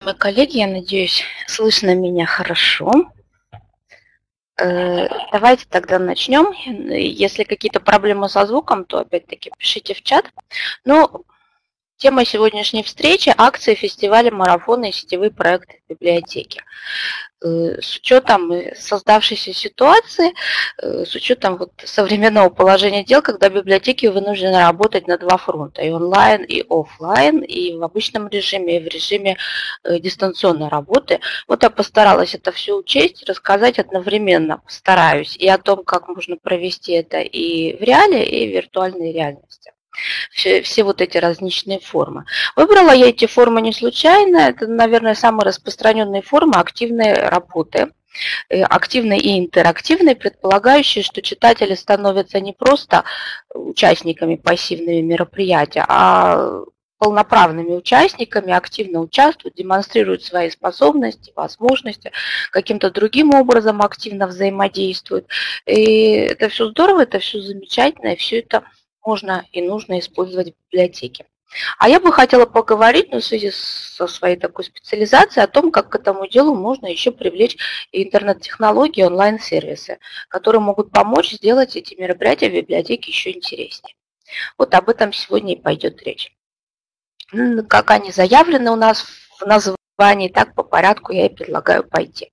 Мои коллеги, я надеюсь, слышно меня хорошо. Давайте тогда начнем. Если какие-то проблемы со звуком, то опять-таки пишите в чат. Ну, тема сегодняшней встречи – акции, фестивали, марафоны и сетевые проекты в библиотеке. С учетом создавшейся ситуации, с учетом современного положения дел, когда библиотеки вынуждены работать на два фронта, и онлайн, и офлайн, и в обычном режиме, и в режиме дистанционной работы. Вот я постаралась это все учесть, рассказать одновременно, постараюсь, и о том, как можно провести это и в реале, и в виртуальной реальности. Все вот эти различные формы. Выбрала я эти формы не случайно. Это, наверное, самые распространенные формы активной работы, активной и интерактивной, предполагающие, что читатели становятся не просто участниками пассивными мероприятия, а полноправными участниками, активно участвуют, демонстрируют свои способности, возможности, каким-то другим образом активно взаимодействуют. И это все здорово, это все замечательно, и все это можно и нужно использовать в библиотеке. А я бы хотела поговорить, в связи со своей такой специализацией, о том, как к этому делу можно еще привлечь интернет-технологии, онлайн-сервисы, которые могут помочь сделать эти мероприятия в библиотеке еще интереснее. Вот об этом сегодня и пойдет речь. Как они заявлены у нас в названии, так по порядку я и предлагаю пойти.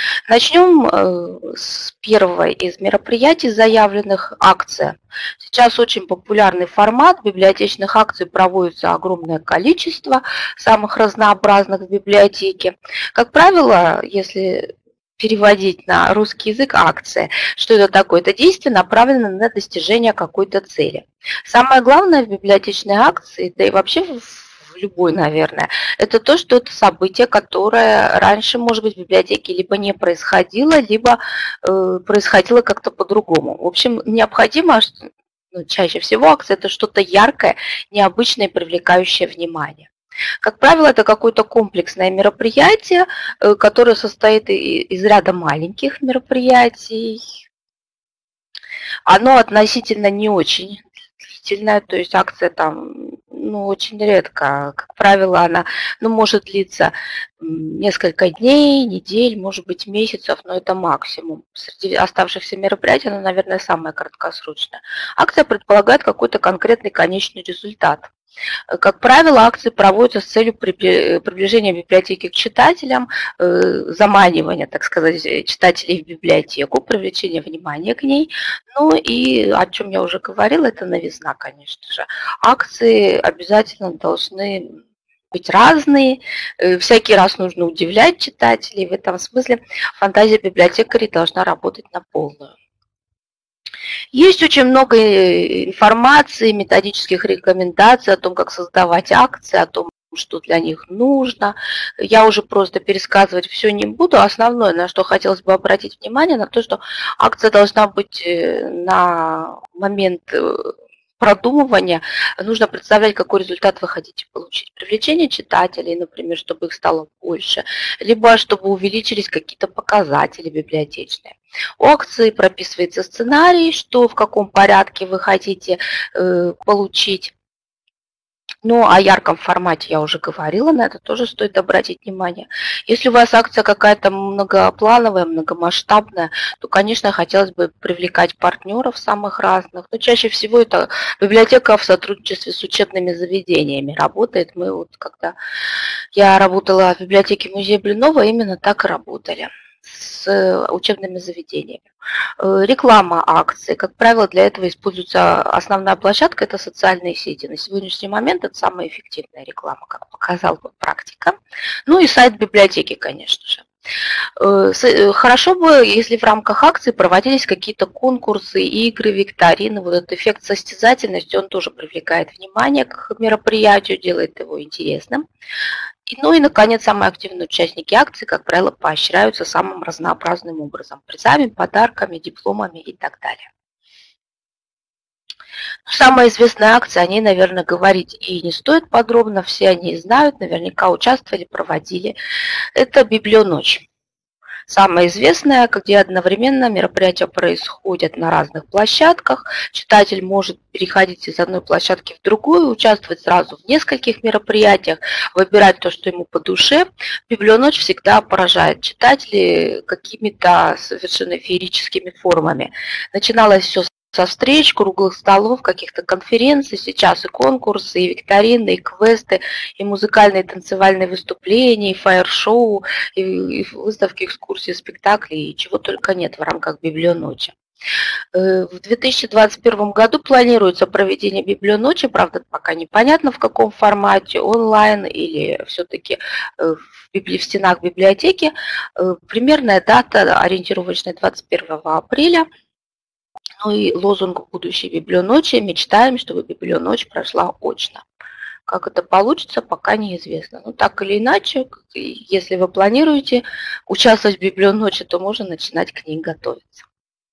Начнем с первого из мероприятий, заявленных – акция. Сейчас очень популярный формат, библиотечных акций проводится огромное количество, самых разнообразных в библиотеке. Как правило, если переводить на русский язык, акция. Что это такое? Это действие, направленное на достижение какой-то цели. Самое главное в библиотечной акции, да и вообще в любой, наверное, это то, что это событие, которое раньше, может быть, в библиотеке либо не происходило, либо происходило как-то по-другому. В общем, необходимо, чаще всего акция – это что-то яркое, необычное, привлекающее внимание. Как правило, это какое-то комплексное мероприятие, которое состоит из ряда маленьких мероприятий. Оно относительно не очень длительная, то есть акция там, очень редко. Как правило, она, может длиться несколько дней, недель, может быть, месяцев, но это максимум. Среди оставшихся мероприятий она, наверное, самая краткосрочная. Акция предполагает какой-то конкретный конечный результат. Как правило, акции проводятся с целью приближения библиотеки к читателям, заманивания, так сказать, читателей в библиотеку, привлечения внимания к ней. Ну и о чем я уже говорила, это новизна, конечно же. Акции обязательно должны быть разные, всякий раз нужно удивлять читателей. В этом смысле фантазия библиотекарей должна работать на полную. Есть очень много информации, методических рекомендаций о том, как создавать акции, о том, что для них нужно. Я уже просто пересказывать все не буду. Основное, на что хотелось бы обратить внимание, на то, что акция должна быть на момент продумывания, нужно представлять, какой результат вы хотите получить. Привлечение читателей, например, чтобы их стало больше, либо чтобы увеличились какие-то показатели библиотечные. У акции прописывается сценарий, что в каком порядке вы хотите получить. Ну, о ярком формате я уже говорила, на это тоже стоит обратить внимание. Если у вас акция какая-то многоплановая, многомасштабная, то, конечно, хотелось бы привлекать партнеров самых разных. Но чаще всего это библиотека в сотрудничестве с учебными заведениями работает. Когда я работала в библиотеке музея Блинова, именно так и работали с учебными заведениями. Реклама акций. Как правило, для этого используется основная площадка – это социальные сети. На сегодняшний момент это самая эффективная реклама, как показала практика. Ну и сайт библиотеки, конечно же. Хорошо бы, если в рамках акции проводились какие-то конкурсы, игры, викторины. Вот этот эффект состязательности, он тоже привлекает внимание к мероприятию, делает его интересным. Ну и, наконец, самые активные участники акции, как правило, поощряются самым разнообразным образом. Призами, подарками, дипломами и так далее. Самая известная акция, о ней, наверное, говорить и не стоит подробно. Все они знают, наверняка участвовали, проводили. Это «Библионочь». Самое известное, где одновременно мероприятия происходят на разных площадках. Читатель может переходить из одной площадки в другую, участвовать сразу в нескольких мероприятиях, выбирать то, что ему по душе. Библионочь всегда поражает читателей какими-то совершенно феерическими формами. Начиналось все со встреч, круглых столов, каких-то конференций, сейчас и конкурсы, и викторины, и квесты, и музыкальные, и танцевальные выступления, и фаер-шоу, и выставки, экскурсии, спектакли, и чего только нет в рамках Библионочи. В 2021 году планируется проведение Библионочи, правда, пока непонятно в каком формате, онлайн или все-таки в стенах библиотеки. Примерная дата ориентировочная 21 апреля. Ну и лозунг будущей Библионочи: мечтаем, чтобы Библионочь прошла очно. Как это получится, пока неизвестно. Но так или иначе, если вы планируете участвовать в Библионочи, то можно начинать к ней готовиться.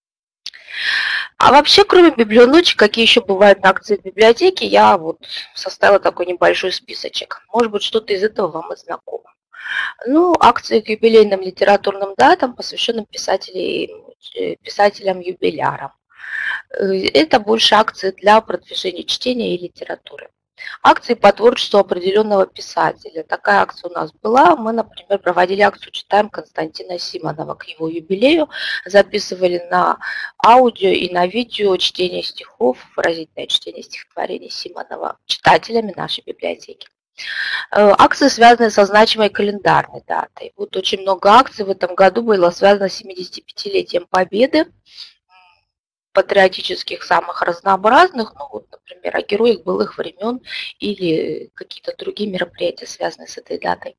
А вообще, кроме Библионочи, какие еще бывают акции в библиотеке, я вот составила такой небольшой списочек. Может быть, что-то из этого вам и знакомо. Ну, акции к юбилейным литературным датам, посвященным писателям-юбилярам. Это больше акции для продвижения чтения и литературы. Акции по творчеству определенного писателя. Такая акция у нас была. Мы, например, проводили акцию «Читаем» Константина Симонова к его юбилею. Записывали на аудио и на видео чтение стихов, выразительное чтение стихотворений Симонова читателями нашей библиотеки. Акции, связанные со значимой календарной датой. Вот очень много акций в этом году было связано с 75-летием Победы, патриотических, самых разнообразных, ну вот, например, о героях былых времен или какие-то другие мероприятия, связанные с этой датой.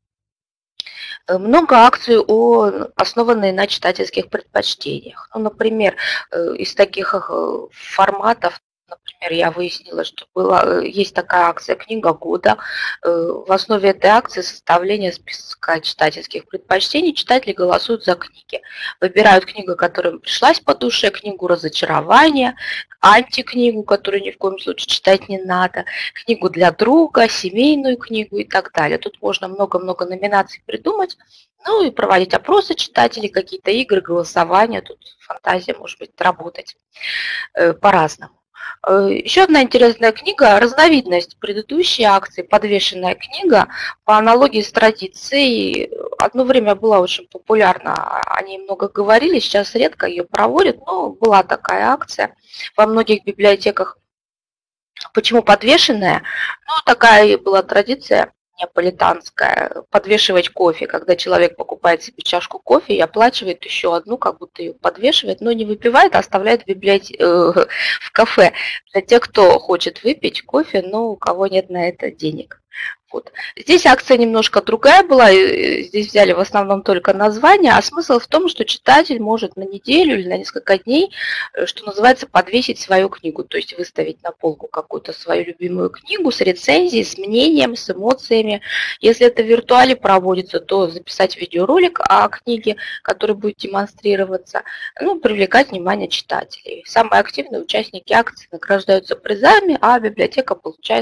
Много акций, основанные на читательских предпочтениях. Ну, например, из таких форматов, например, я выяснила, что есть такая акция «Книга года». В основе этой акции составление списка читательских предпочтений. Читатели голосуют за книги. Выбирают книгу, которая им пришлась по душе, книгу разочарования, антикнигу, которую ни в коем случае читать не надо, книгу для друга, семейную книгу и так далее. Тут можно много-много номинаций придумать, ну и проводить опросы читателей, какие-то игры, голосования. Тут фантазия может быть работать по-разному. Еще одна интересная книга, разновидность предыдущей акции, подвешенная книга, по аналогии с традицией. Одно время была очень популярна, о ней много говорили, сейчас редко ее проводят, но была такая акция во многих библиотеках. Почему подвешенная? Ну, такая была традиция неаполитанская, подвешивать кофе, когда человек покупает себе чашку кофе и оплачивает еще одну, как будто ее подвешивает, но не выпивает, а оставляет в кафе для тех, кто хочет выпить кофе, но у кого нет на это денег. Вот. Здесь акция немножко другая была, здесь взяли в основном только название, а смысл в том, что читатель может на неделю или на несколько дней, что называется, подвесить свою книгу, то есть выставить на полку какую-то свою любимую книгу с рецензией, с мнением, с эмоциями. Если это в виртуале проводится, то записать видеоролик о книге, который будет демонстрироваться, ну, привлекать внимание читателей. Самые активные участники акции награждаются призами, а библиотека получает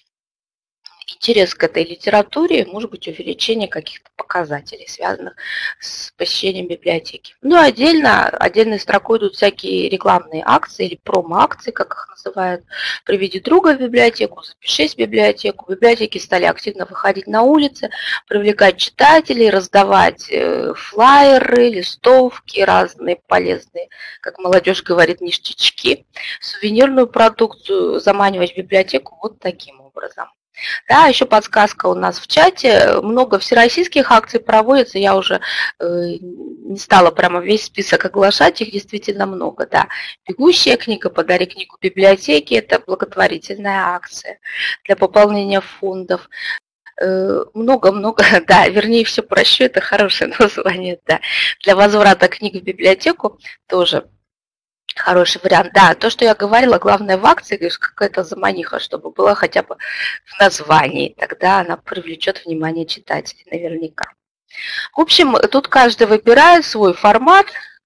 интерес к этой литературе, может быть, увеличение каких-то показателей, связанных с посещением библиотеки. Ну, отдельной строкой идут всякие рекламные акции или промо-акции, как их называют. Приведи друга в библиотеку, запишись в библиотеку. Библиотеки стали активно выходить на улицы, привлекать читателей, раздавать флаеры, листовки, разные полезные, как молодежь говорит, ништячки, сувенирную продукцию, заманивать в библиотеку вот таким образом. Да, еще подсказка у нас в чате. Много всероссийских акций проводится. Я уже не стала прямо весь список оглашать, их действительно много. Да. Бегущая книга, подари книгу библиотеке. Это благотворительная акция для пополнения фондов. Много-много, да, вернее, все прощу, это хорошее название, да. Для возврата книг в библиотеку тоже хороший вариант. Да, то, что я говорила, главное в акции, какая-то заманиха, чтобы была хотя бы в названии. Тогда она привлечет внимание читателей наверняка. В общем, тут каждый выбирает свой формат.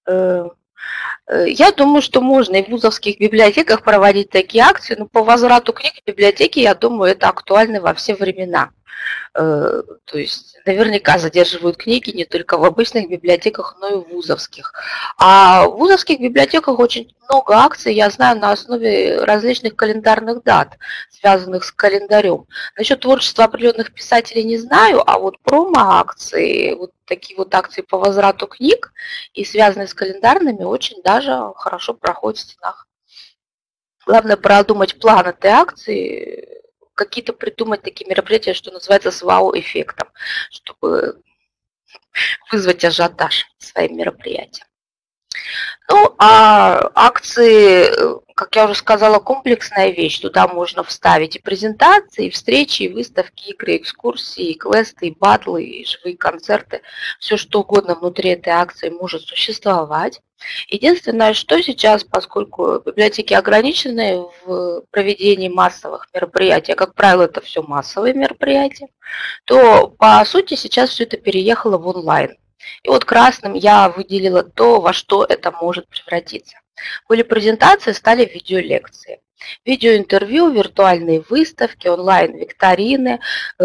Я думаю, что можно и в вузовских библиотеках проводить такие акции, но по возврату книг в библиотеке, я думаю, это актуально во все времена. То есть наверняка задерживают книги не только в обычных библиотеках, но и в вузовских. А в вузовских библиотеках очень много акций, я знаю, на основе различных календарных дат, связанных с календарем. Насчет творчества определенных писателей не знаю, а вот промо-акции, вот такие вот акции по возврату книг и связанные с календарными, очень даже хорошо проходят в стенах. Главное продумать план этой акции, какие-то придумать такие мероприятия, что называется, с вау-эффектом, чтобы вызвать ажиотаж своим мероприятием. Ну, а акции, как я уже сказала, комплексная вещь. Туда можно вставить и презентации, и встречи, и выставки, игры, экскурсии, и квесты, и батлы, и живые концерты. Все что угодно внутри этой акции может существовать. Единственное, что сейчас, поскольку библиотеки ограничены в проведении массовых мероприятий, а как правило, это все массовые мероприятия, то по сути сейчас все это переехало в онлайн. И вот красным я выделила то, во что это может превратиться. Были презентации, стали видеолекции. Видеоинтервью, виртуальные выставки, онлайн-викторины.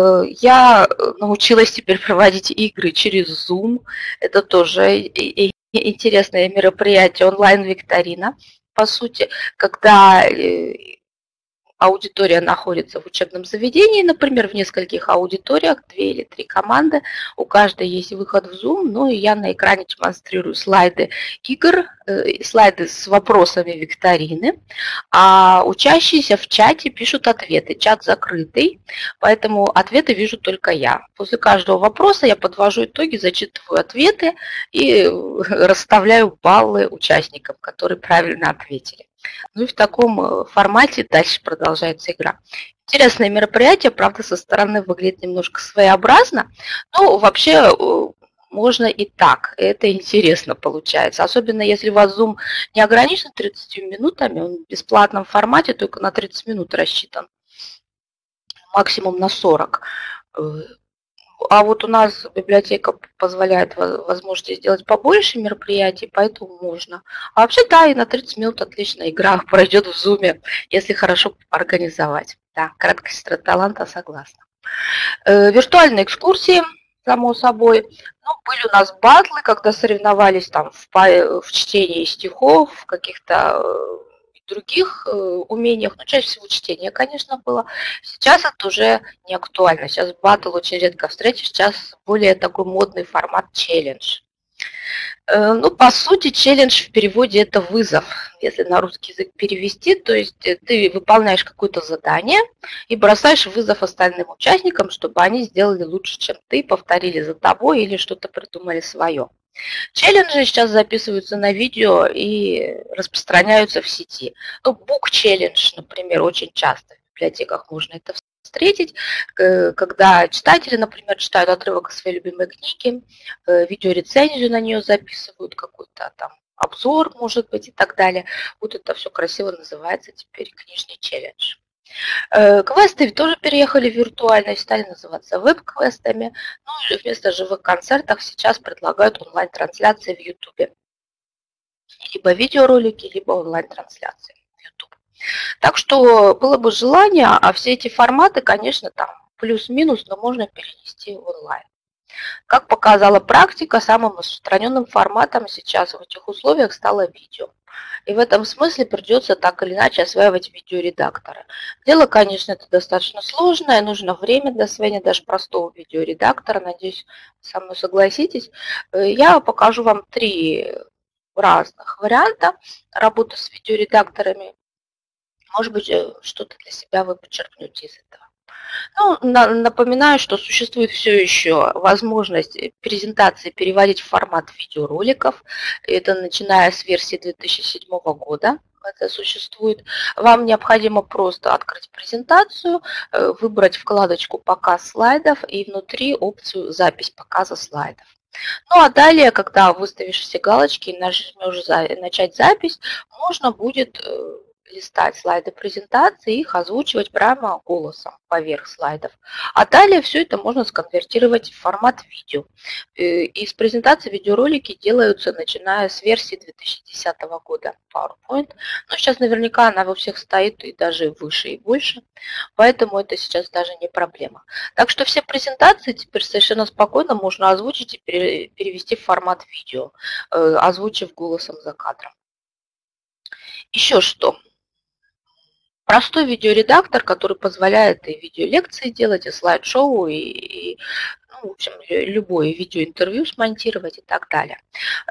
Я научилась теперь проводить игры через Zoom. Это тоже интересное мероприятие, онлайн-викторина. По сути, когда аудитория находится в учебном заведении, например, в нескольких аудиториях, 2 или 3 команды, у каждой есть выход в Zoom, ну и я на экране демонстрирую слайды игр, слайды с вопросами викторины, а учащиеся в чате пишут ответы. Чат закрытый, поэтому ответы вижу только я. После каждого вопроса я подвожу итоги, зачитываю ответы и расставляю баллы участникам, которые правильно ответили. Ну и в таком формате дальше продолжается игра. Интересное мероприятие, правда, со стороны выглядит немножко своеобразно, но вообще можно и так. Это интересно получается. Особенно если у вас Zoom не ограничен 30 минутами, он в бесплатном формате, только на 30 минут рассчитан, максимум на 40. А вот у нас библиотека позволяет возможности сделать побольше мероприятий, поэтому можно. А вообще, да, и на 30 минут отлично игра пройдет в Zoom, если хорошо организовать. Да, краткость таланта, согласна. Виртуальные экскурсии, само собой. Ну, были у нас батлы, когда соревновались там в чтении стихов, в каких-то других умениях, но чаще всего чтение, конечно, было. Сейчас это уже не актуально. Сейчас батл очень редко встретишь, сейчас более такой модный формат челлендж. Ну, по сути, челлендж в переводе это вызов. Если на русский язык перевести, то есть ты выполняешь какое-то задание и бросаешь вызов остальным участникам, чтобы они сделали лучше, чем ты, повторили за тобой или что-то придумали свое. Челленджи сейчас записываются на видео и распространяются в сети. Ну, Book Challenge, например, очень часто в библиотеках можно это встретить, когда читатели, например, читают отрывок из своей любимой книги, видеорецензию на нее записывают, какой-то там обзор, может быть, и так далее. Вот это все красиво называется теперь книжный челлендж. Квесты тоже переехали в виртуальность, стали называться веб-квестами. Ну и вместо живых концертов сейчас предлагают онлайн-трансляции в YouTube. Либо видеоролики, либо онлайн-трансляции в YouTube. Так что было бы желание, а все эти форматы, конечно, там плюс-минус, но можно перенести в онлайн. Как показала практика, самым распространенным форматом сейчас в этих условиях стало видео. И в этом смысле придется так или иначе осваивать видеоредакторы. Дело, конечно, это достаточно сложное, нужно время для освоения даже простого видеоредактора. Надеюсь, вы со мной согласитесь. Я покажу вам 3 разных варианта работы с видеоредакторами. Может быть, что-то для себя вы подчеркнете из этого. Ну, напоминаю, что существует все еще возможность презентации переводить в формат видеороликов. Это начиная с версии 2007 года. Это существует. Вам необходимо просто открыть презентацию, выбрать вкладочку «Показ слайдов» и внутри опцию «Запись показа слайдов». Ну а далее, когда выставишь все галочки и нажмешь «Начать запись», можно будет листать слайды презентации и их озвучивать прямо голосом поверх слайдов. А далее все это можно сконвертировать в формат видео. Из презентации видеоролики делаются, начиная с версии 2010 года PowerPoint. Но сейчас наверняка она во всех стоит и даже выше и больше, поэтому это сейчас даже не проблема. Так что все презентации теперь совершенно спокойно можно озвучить и перевести в формат видео, озвучив голосом за кадром. Еще что? Простой видеоредактор, который позволяет и видеолекции делать, и слайд-шоу, и ну, в общем, любое видеоинтервью смонтировать и так далее.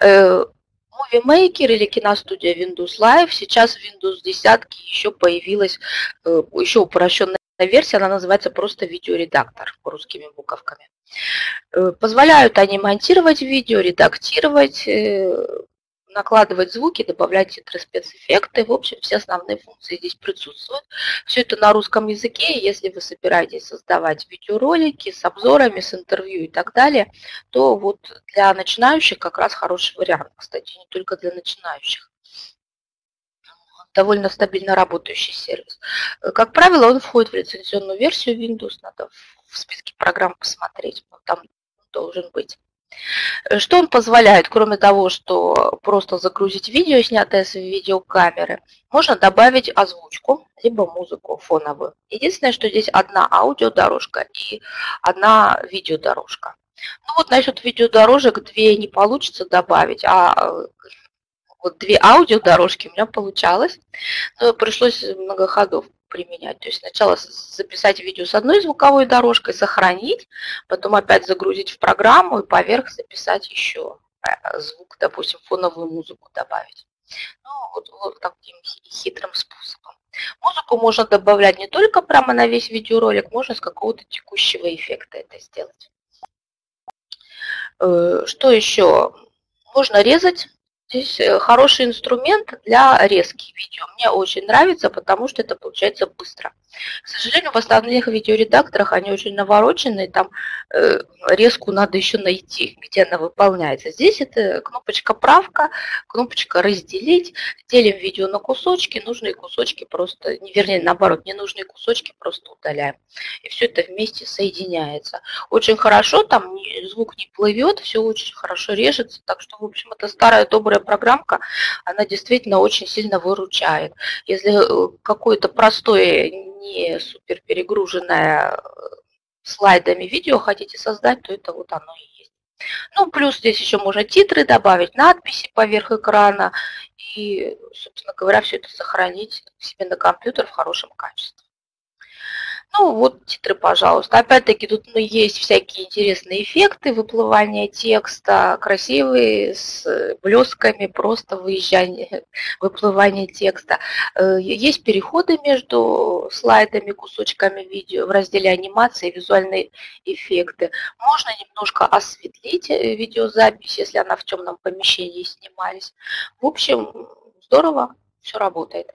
Movie Maker или киностудия Windows Live. Сейчас в Windows 10 еще появилась еще упрощенная версия, она называется просто видеоредактор русскими буковками. Позволяют они монтировать видео, редактировать, накладывать звуки, добавлять титры, спецэффекты. В общем, все основные функции здесь присутствуют. Все это на русском языке. Если вы собираетесь создавать видеоролики с обзорами, с интервью и так далее, то вот для начинающих как раз хороший вариант. Кстати, не только для начинающих. Довольно стабильно работающий сервис. Как правило, он входит в лицензионную версию Windows. Надо в списке программ посмотреть. Но там должен быть. Что он позволяет, кроме того, что просто загрузить видео, снятое с видеокамеры, можно добавить озвучку, либо музыку фоновую. Единственное, что здесь одна аудиодорожка и одна видеодорожка. Ну вот насчет видеодорожек две не получится добавить, а вот две аудиодорожки у меня получалось, но пришлось много ходов применять. То есть сначала записать видео с одной звуковой дорожкой, сохранить, потом опять загрузить в программу и поверх записать еще звук, допустим, фоновую музыку добавить. Ну, вот таким хитрым способом. Музыку можно добавлять не только прямо на весь видеоролик, можно с какого-то текущего эффекта это сделать. Что еще? Можно резать. Здесь хороший инструмент для резки видео. Мне очень нравится, потому что это получается быстро. К сожалению, в остальных видеоредакторах они очень навороченные, там резку надо еще найти, где она выполняется. Здесь это кнопочка правка, кнопочка разделить, делим видео на кусочки, нужные кусочки просто, вернее наоборот, ненужные кусочки просто удаляем. И все это вместе соединяется. Очень хорошо, там звук не плывет, все очень хорошо режется, так что, в общем, это старая добрая программка, она действительно очень сильно выручает. Если какое-то простое, не супер перегруженное слайдами видео хотите создать, то это вот оно и есть. Ну, плюс здесь еще можно титры добавить, надписи поверх экрана и, собственно говоря, все это сохранить себе на компьютер в хорошем качестве. Ну, вот титры, пожалуйста. Опять-таки тут есть всякие интересные эффекты выплывания текста, красивые, с блесками, просто выплывание текста. Есть переходы между слайдами, кусочками видео в разделе анимации и визуальные эффекты. Можно немножко осветлить видеозапись, если она в темном помещении снимались. В общем, здорово, все работает.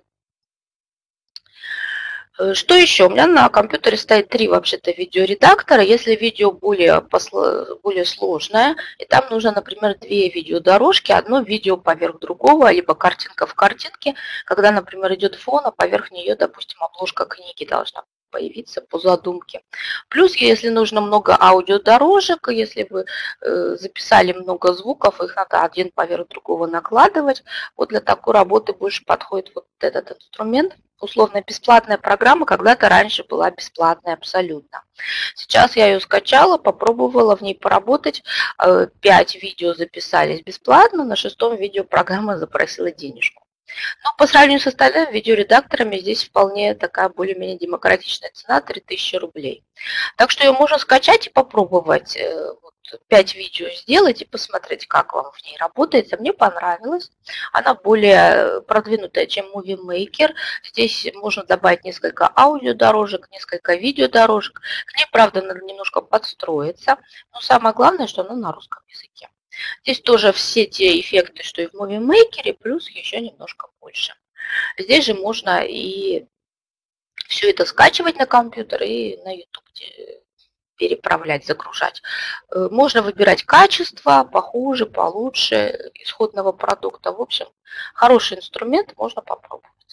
Что еще? У меня на компьютере стоит 3 вообще-то видеоредактора. Если видео более сложное, и там нужно, например, 2 видеодорожки, одно видео поверх другого, либо картинка в картинке, когда, например, идет фон, а поверх нее, допустим, обложка книги должна появиться по задумке. Плюс, если нужно много аудиодорожек, если вы записали много звуков, их надо один поверх другого накладывать. Вот для такой работы больше подходит вот этот инструмент. Условно бесплатная программа когда-то раньше была бесплатная абсолютно. Сейчас я ее скачала, попробовала в ней поработать. 5 видео записались бесплатно, на 6-м видео программа запросила денежку. Но по сравнению с остальными видеоредакторами здесь вполне такая более-менее демократичная цена 3000 рублей. Так что ее можно скачать и попробовать. 5 видео сделать и посмотреть, как вам в ней работает. Мне понравилось. Она более продвинутая, чем Movie Maker. Здесь можно добавить несколько аудиодорожек, несколько видеодорожек. К ней, правда, надо немножко подстроиться. Но самое главное, что она на русском языке. Здесь тоже все те эффекты, что и в Movie Maker, плюс еще немножко больше. Здесь же можно и все это скачивать на компьютер и на YouTube переправлять, загружать. Можно выбирать качество, похуже, получше исходного продукта. В общем, хороший инструмент, можно попробовать.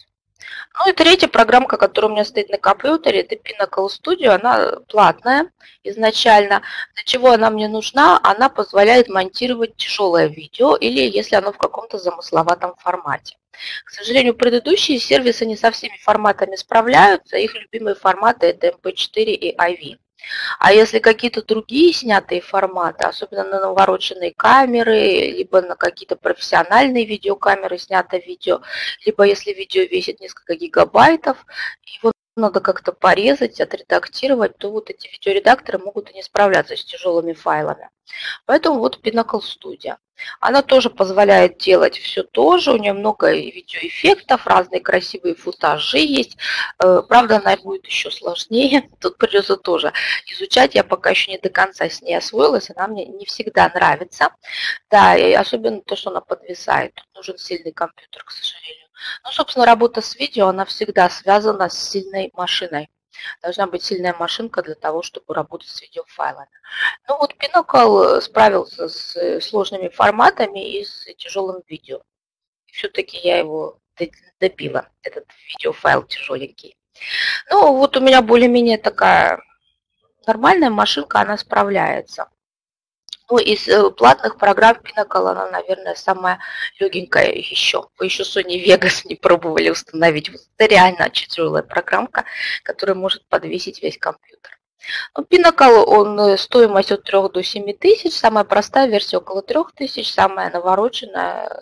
Ну и третья программка, которая у меня стоит на компьютере, это Pinnacle Studio. Она платная изначально. Для чего она мне нужна? Она позволяет монтировать тяжелое видео или если оно в каком-то замысловатом формате. К сожалению, предыдущие сервисы не со всеми форматами справляются. Их любимые форматы это MP4 и IV. А если какие-то другие снятые форматы, особенно на навороченные камеры, либо на какие-то профессиональные видеокамеры снято видео, либо если видео весит несколько гигабайтов, его надо как-то порезать, отредактировать, то вот эти видеоредакторы могут и не справляться с тяжелыми файлами. Поэтому вот Pinnacle Studio. Она тоже позволяет делать все то же, у нее много видеоэффектов, разные красивые футажи есть. Правда, она будет еще сложнее, тут придется тоже изучать. Я пока еще не до конца с ней освоилась, она мне не всегда нравится. Да, и особенно то, что она подвисает. Тут нужен сильный компьютер, к сожалению. Ну, собственно, работа с видео, она всегда связана с сильной машиной. Должна быть сильная машинка для того, чтобы работать с видеофайлами. Ну вот Pinnacle справился с сложными форматами и с тяжелым видео. Все-таки я его добила, этот видеофайл тяжеленький. Ну вот у меня более-менее такая нормальная машинка, она справляется. Ну, из платных программ Pinnacle, она, наверное, самая легенькая еще. Вы еще Sony Vegas не пробовали установить. Вот это реально тяжелая программка, которая может подвесить весь компьютер. Ну, Pinnacle, он стоимость от 3 до 7 тысяч, самая простая версия около 3 тысяч, самая навороченная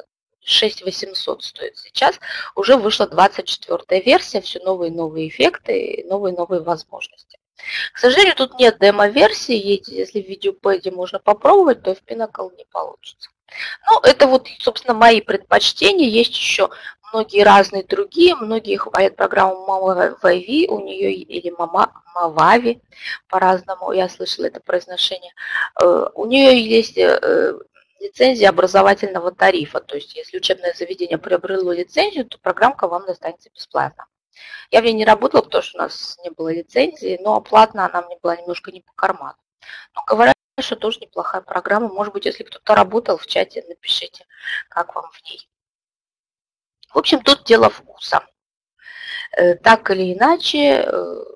6800 стоит сейчас. Уже вышла 24-я версия, все новые и новые эффекты, новые возможности. К сожалению, тут нет демо-версии, если в видеопэде можно попробовать, то в Pinnacle не получится. Ну, это вот, собственно, мои предпочтения. Есть еще многие разные другие. Многие хвалят программу Mavavi, у нее или Mavavi, по-разному, я слышала это произношение. У нее есть лицензия образовательного тарифа, то есть если учебное заведение приобрело лицензию, то программка вам достанется бесплатно. Я в ней не работала, потому что у нас не было лицензии, но платно она мне была немножко не по карману. Но говорят, что тоже неплохая программа. Может быть, если кто-то работал в чате, напишите, как вам в ней. В общем, тут дело вкуса. Так или иначе,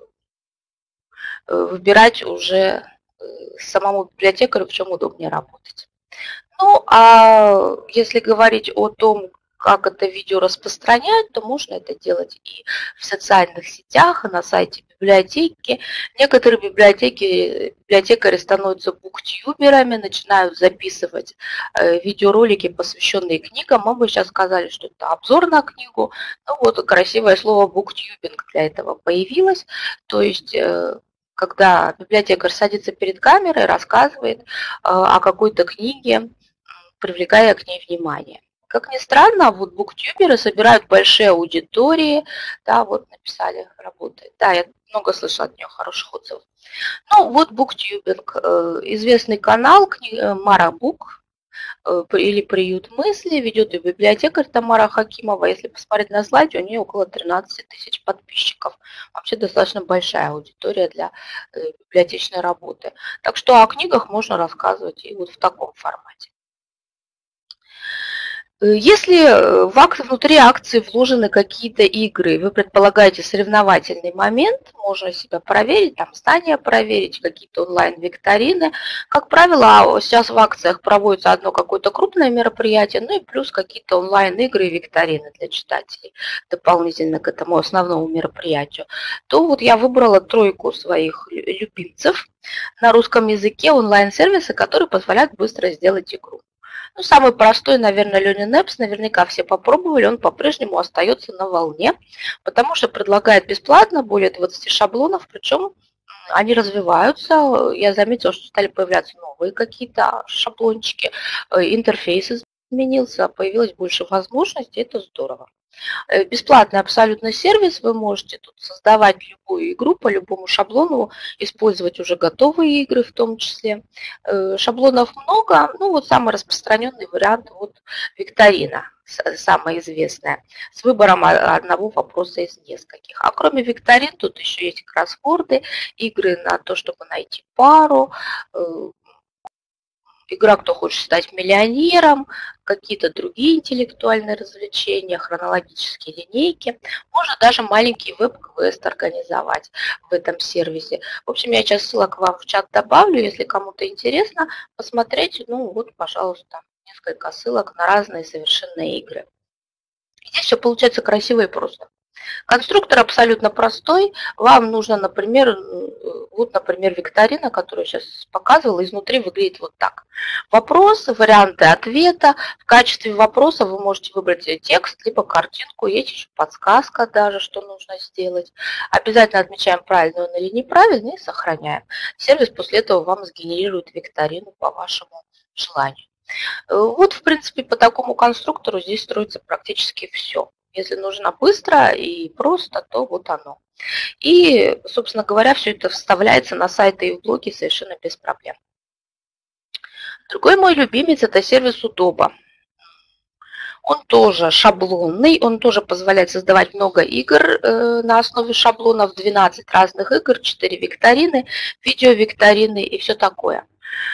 выбирать уже самому библиотекарю, в чем удобнее работать. Ну, а если говорить о том, как это видео распространять, то можно это делать и в социальных сетях, и на сайте библиотеки. Некоторые библиотекари становятся буктюберами, начинают записывать видеоролики, посвященные книгам. Мы бы сейчас сказали, что это обзор на книгу. Ну вот красивое слово буктюбинг для этого появилось. То есть когда библиотекарь садится перед камерой, рассказывает о какой-то книге, привлекая к ней внимание. Как ни странно, вот буктюберы собирают большие аудитории, да, вот написали, работает. Да, я много слышала от нее хороших отзывов. Ну, вот буктюбинг, известный канал Мара Бук или Приют мысли, ведет и библиотекарь Тамара Хакимова. Если посмотреть на слайде, у нее около 13 тысяч подписчиков. Вообще достаточно большая аудитория для библиотечной работы. Так что о книгах можно рассказывать и вот в таком формате. Если внутри акции вложены какие-то игры, вы предполагаете соревновательный момент, можно себя проверить, там здания проверить, какие-то онлайн-викторины. Как правило, сейчас в акциях проводится одно какое-то крупное мероприятие, ну и плюс какие-то онлайн-игры и викторины для читателей дополнительно к этому основному мероприятию. То вот я выбрала тройку своих любимцев на русском языке онлайн-сервисы, которые позволяют быстро сделать игру. Ну, самый простой, наверное, Learning Apps, наверняка все попробовали, он по-прежнему остается на волне, потому что предлагает бесплатно более 20 шаблонов, причем они развиваются. Я заметила, что стали появляться новые какие-то шаблончики, интерфейс изменился, появилось больше возможностей, это здорово. Бесплатный абсолютно сервис, вы можете тут создавать любую игру по любому шаблону, использовать уже готовые игры в том числе. Шаблонов много, ну вот самый распространенный вариант вот викторина, самая известная, с выбором одного вопроса из нескольких. А кроме викторин тут еще есть кроссворды, игры на то, чтобы найти пару, игра «Кто хочет стать миллионером», какие-то другие интеллектуальные развлечения, хронологические линейки. Можно даже маленький веб-квест организовать в этом сервисе. В общем, я сейчас ссылок вам в чат добавлю, если кому-то интересно посмотреть. Ну вот, пожалуйста, несколько ссылок на разные совершенно игры. Здесь все получается красиво и просто. Конструктор абсолютно простой. Вам нужно, например, вот, например, викторина, которую я сейчас показывала, изнутри выглядит вот так. Вопросы, варианты ответа. В качестве вопроса вы можете выбрать текст, либо картинку. Есть еще подсказка даже, что нужно сделать. Обязательно отмечаем, правильно он или неправильно, и сохраняем. Сервис после этого вам сгенерирует викторину по вашему желанию. Вот, в принципе, по такому конструктору здесь строится практически все. Если нужно быстро и просто, то вот оно. И, собственно говоря, все это вставляется на сайты и в блоги совершенно без проблем. Другой мой любимец – это сервис Удоба. Он тоже шаблонный, он тоже позволяет создавать много игр на основе шаблонов, 12 разных игр, 4 викторины, видео-викторины и все такое.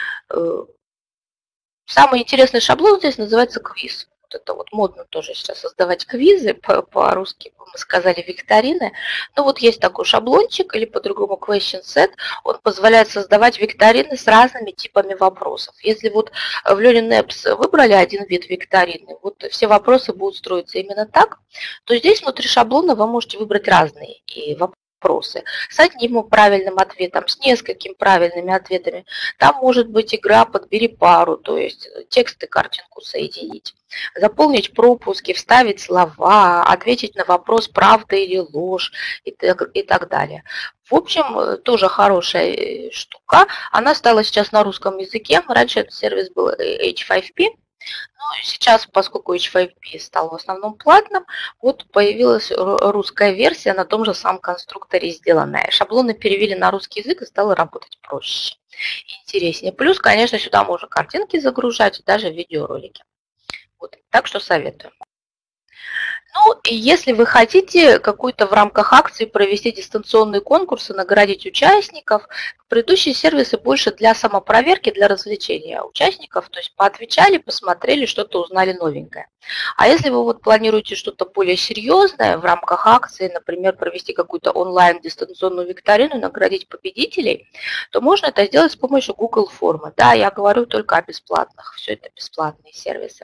Самый интересный шаблон здесь называется квиз. Вот это вот модно тоже сейчас создавать квизы, по-русски мы сказали викторины. Ну вот есть такой шаблончик, или по-другому question set, он позволяет создавать викторины с разными типами вопросов. Если вот в Learning Apps выбрали один вид викторины, вот все вопросы будут строиться именно так, то здесь внутри шаблона вы можете выбрать разные вопросы. С одним правильным ответом, с несколькими правильными ответами. Там может быть игра «Подбери пару», то есть текст и картинку соединить. Заполнить пропуски, вставить слова, ответить на вопрос «правда или ложь» и так далее. В общем, тоже хорошая штука. Она стала сейчас на русском языке. Раньше этот сервис был H5P. Ну, сейчас, поскольку H5P стал в основном платным, вот появилась русская версия на том же самом конструкторе сделанная. Шаблоны перевели на русский язык и стало работать проще, интереснее. Плюс, конечно, сюда можно картинки загружать, даже видеоролики. Вот, так что советую. Ну, и если вы хотите какой-то в рамках акции провести дистанционный конкурс и наградить участников, предыдущие сервисы больше для самопроверки, для развлечения участников, то есть поотвечали, посмотрели, что-то узнали новенькое. А если вы вот планируете что-то более серьезное в рамках акции, например, провести какую-то онлайн-дистанционную викторину и наградить победителей, то можно это сделать с помощью Google формы. Да, я говорю только о бесплатных, все это бесплатные сервисы.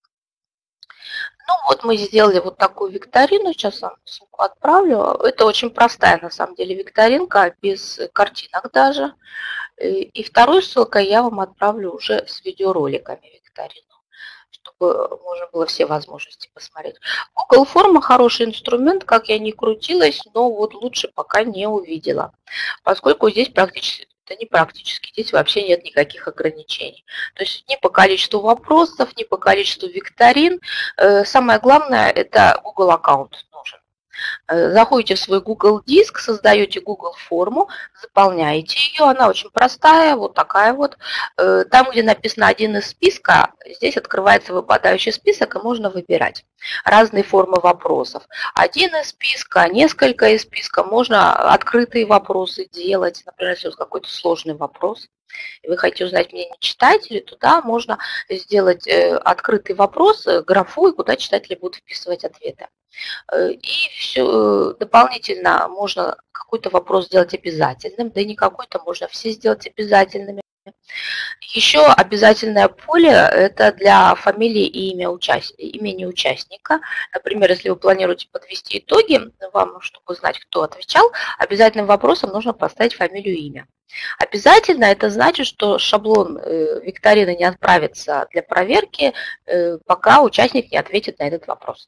Ну вот мы сделали вот такую викторину, сейчас вам ссылку отправлю. Это очень простая на самом деле викторинка, без картинок даже. И вторую ссылку я вам отправлю уже с видеороликами викторину, чтобы можно было все возможности посмотреть. Google форма хороший инструмент, как я ни крутилась, но вот лучше пока не увидела, поскольку здесь практически... Это не практически, здесь вообще нет никаких ограничений. То есть ни по количеству вопросов, ни по количеству викторин. Самое главное, это Google аккаунт нужен. Заходите в свой Google диск, создаете Google форму, заполняете ее, она очень простая, вот такая вот. Там, где написано один из списка, здесь открывается выпадающий список, и можно выбирать разные формы вопросов. Один из списка, несколько из списка, можно открытые вопросы делать, например, если у вас какой-то сложный вопрос, и вы хотите узнать мнение читателей, туда можно сделать открытый вопрос, графу, и куда читатели будут вписывать ответы. И все, дополнительно можно какой-то вопрос сделать обязательным, да и не какой-то, можно все сделать обязательными. Еще обязательное поле – это для фамилии и имени участника. Например, если вы планируете подвести итоги, вам, чтобы знать, кто отвечал, обязательным вопросом нужно поставить фамилию и имя. Обязательно это значит, что шаблон викторины не отправится для проверки, пока участник не ответит на этот вопрос.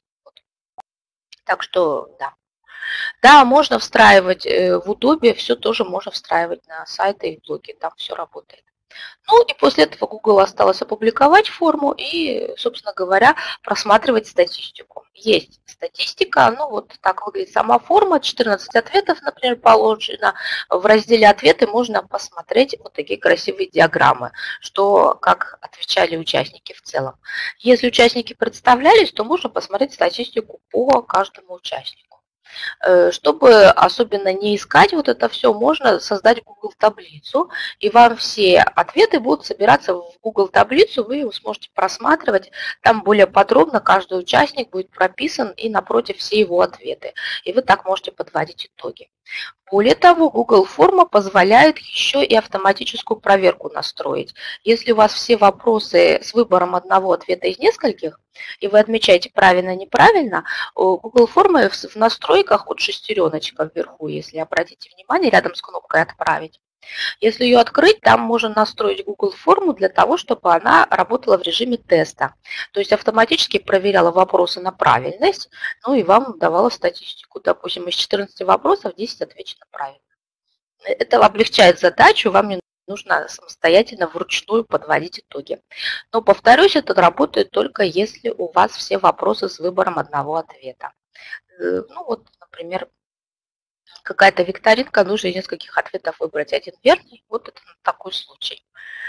Так что, да. Да, можно встраивать в Удобе, все тоже можно встраивать на сайты и блоги, там все работает. Ну и после этого Google осталось опубликовать форму и, собственно говоря, просматривать статистику. Есть статистика, ну вот так выглядит сама форма, 14 ответов, например, положено. В разделе «Ответы» можно посмотреть вот такие красивые диаграммы, что как отвечали участники в целом. Если участники представлялись, то можно посмотреть статистику по каждому участнику. Чтобы особенно не искать вот это все, можно создать Google таблицу, и вам все ответы будут собираться в Google таблицу, вы его сможете просматривать, там более подробно каждый участник будет прописан и напротив все его ответы, и вы так можете подводить итоги. Более того, Google форма позволяет еще и автоматическую проверку настроить. Если у вас все вопросы с выбором одного ответа из нескольких, и вы отмечаете правильно-неправильно, Google формы в настройках вот шестереночка вверху, если обратите внимание, рядом с кнопкой «Отправить». Если ее открыть, там можно настроить Google форму для того, чтобы она работала в режиме теста. То есть автоматически проверяла вопросы на правильность, ну и вам давала статистику. Допустим, из 14 вопросов 10 отвечено правильно. Это облегчает задачу, вам не нужно самостоятельно вручную подводить итоги. Но, повторюсь, это работает только если у вас все вопросы с выбором одного ответа. Ну вот, например, какая-то викторинка, нужно из нескольких ответов выбрать один верный. Вот это такой случай.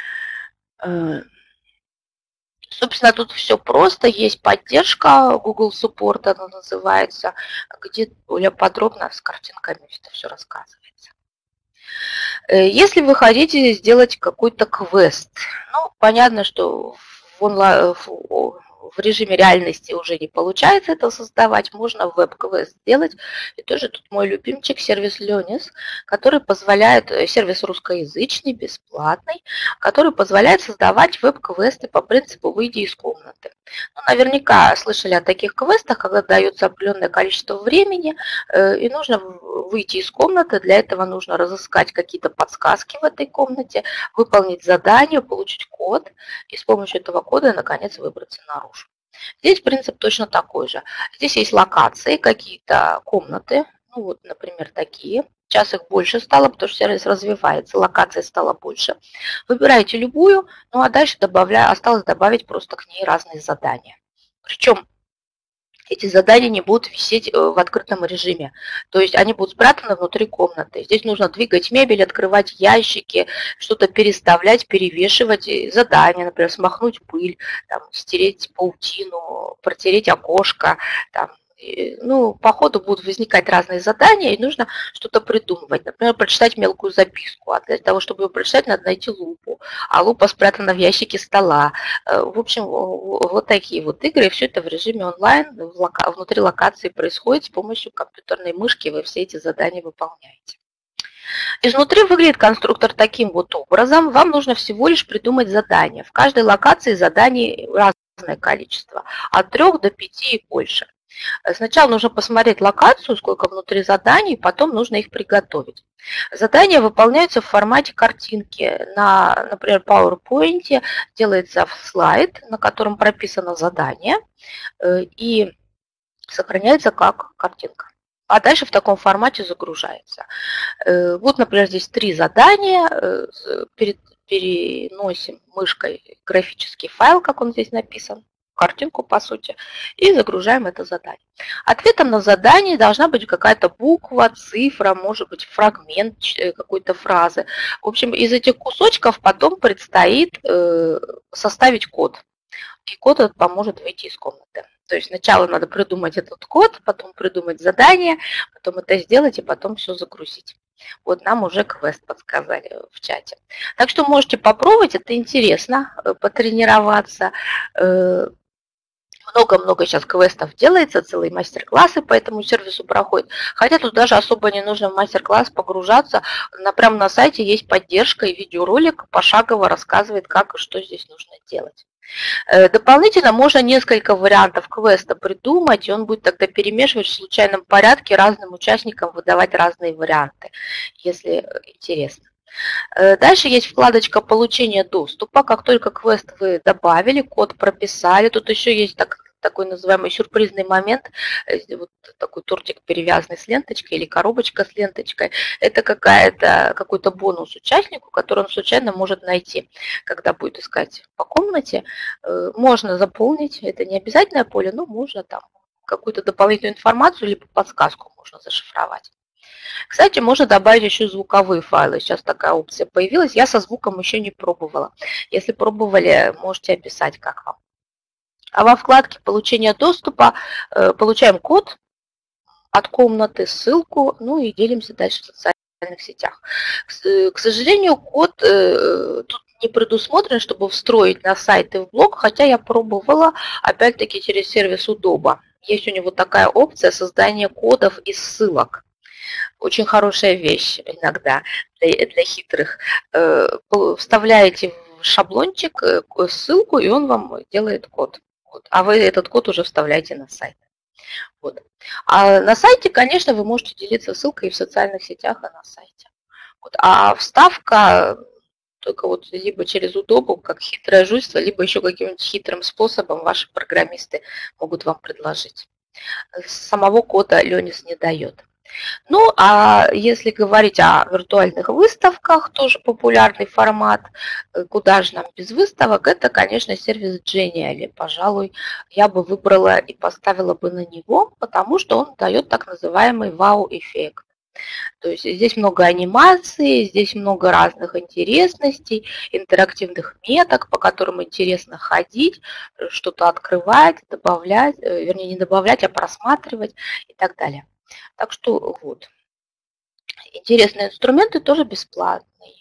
Собственно, тут все просто. Есть поддержка Google Support, она называется, где более подробно с картинками это все рассказывается. Если вы хотите сделать какой-то квест, ну, понятно, что в режиме реальности уже не получается это создавать, можно веб-квест сделать. И тоже тут мой любимчик, сервис Learnis, который позволяет, сервис русскоязычный, бесплатный, который позволяет создавать веб-квесты по принципу «выйди из комнаты». Ну, наверняка слышали о таких квестах, когда дается определенное количество времени, и нужно выйти из комнаты. Для этого нужно разыскать какие-то подсказки в этой комнате, выполнить задание, получить код, и с помощью этого кода, наконец, выбраться наружу. Здесь принцип точно такой же. Здесь есть локации, какие-то комнаты, ну вот, например, такие. Сейчас их больше стало, потому что сервис развивается, локаций стало больше. Выбираете любую, ну а дальше осталось добавить просто к ней разные задания. Причем эти задания не будут висеть в открытом режиме. То есть они будут спрятаны внутри комнаты. Здесь нужно двигать мебель, открывать ящики, что-то переставлять, перевешивать. Задания, например, смахнуть пыль, там, стереть паутину, протереть окошко. Там. Ну, по ходу будут возникать разные задания, и нужно что-то придумывать. Например, прочитать мелкую записку. А для того, чтобы ее прочитать, надо найти лупу. А лупа спрятана в ящике стола. В общем, вот такие вот игры. И все это в режиме онлайн, внутри локации происходит с помощью компьютерной мышки. Вы все эти задания выполняете. Изнутри выглядит конструктор таким вот образом. Вам нужно всего лишь придумать задание. В каждой локации заданий разное количество. От 3 до 5 и больше. Сначала нужно посмотреть локацию, сколько внутри заданий, потом нужно их приготовить. Задания выполняются в формате картинки. Например, PowerPoint делается слайд, на котором прописано задание, и сохраняется как картинка. А дальше в таком формате загружается. Вот, например, здесь 3 задания. Переносим мышкой графический файл, как он здесь написан, картинку, по сути, и загружаем это задание. Ответом на задание должна быть какая-то буква, цифра, может быть, фрагмент какой-то фразы. В общем, из этих кусочков потом предстоит составить код. И код этот поможет выйти из комнаты. То есть сначала надо придумать этот код, потом придумать задание, потом это сделать и потом все загрузить. Вот нам уже квест подсказали в чате. Так что можете попробовать, это интересно, потренироваться. Много-много сейчас квестов делается, целые мастер-классы по этому сервису проходят. Хотя тут даже особо не нужно в мастер-класс погружаться. Прямо на сайте есть поддержка и видеоролик пошагово рассказывает, как и что здесь нужно делать. Дополнительно можно несколько вариантов квеста придумать, и он будет тогда перемешивать в случайном порядке, разным участникам выдавать разные варианты, если интересно. Дальше есть вкладочка «Получение доступа». Как только квест вы добавили, код прописали, тут еще есть такой называемый сюрпризный момент, вот такой тортик, перевязанный с ленточкой, или коробочка с ленточкой. Это какой-то бонус участнику, который он случайно может найти, когда будет искать по комнате. Можно заполнить, это не обязательное поле, но можно там какую-то дополнительную информацию, либо подсказку можно зашифровать. Кстати, можно добавить еще звуковые файлы. Сейчас такая опция появилась. Я со звуком еще не пробовала. Если пробовали, можете описать, как вам. А во вкладке «Получение доступа» получаем код. от комнаты ссылку, ну и делимся дальше в социальных сетях. К сожалению, код тут не предусмотрен, чтобы встроить на сайт и в блог, хотя я пробовала, опять-таки, через сервис Удоба. Есть у него такая опция создания кодов из ссылок. Очень хорошая вещь иногда для хитрых. Вставляете в шаблончик ссылку, и он вам делает код. А вы этот код уже вставляете на сайт. Вот. А на сайте, конечно, вы можете делиться ссылкой и в социальных сетях, и на сайте. Вот. А вставка только вот либо через Удобу, как хитрое жульство, либо еще каким-нибудь хитрым способом ваши программисты могут вам предложить. Самого кода Ленис не дает. Ну, а если говорить о виртуальных выставках, тоже популярный формат, куда же нам без выставок, это, конечно, сервис Genially. Пожалуй, я бы выбрала и поставила бы на него, потому что он дает так называемый вау-эффект. То есть здесь много анимаций, здесь много разных интересностей, интерактивных меток, по которым интересно ходить, что-то открывать, добавлять, вернее, не добавлять, а просматривать и так далее. Так что вот. Интересные инструменты тоже бесплатные.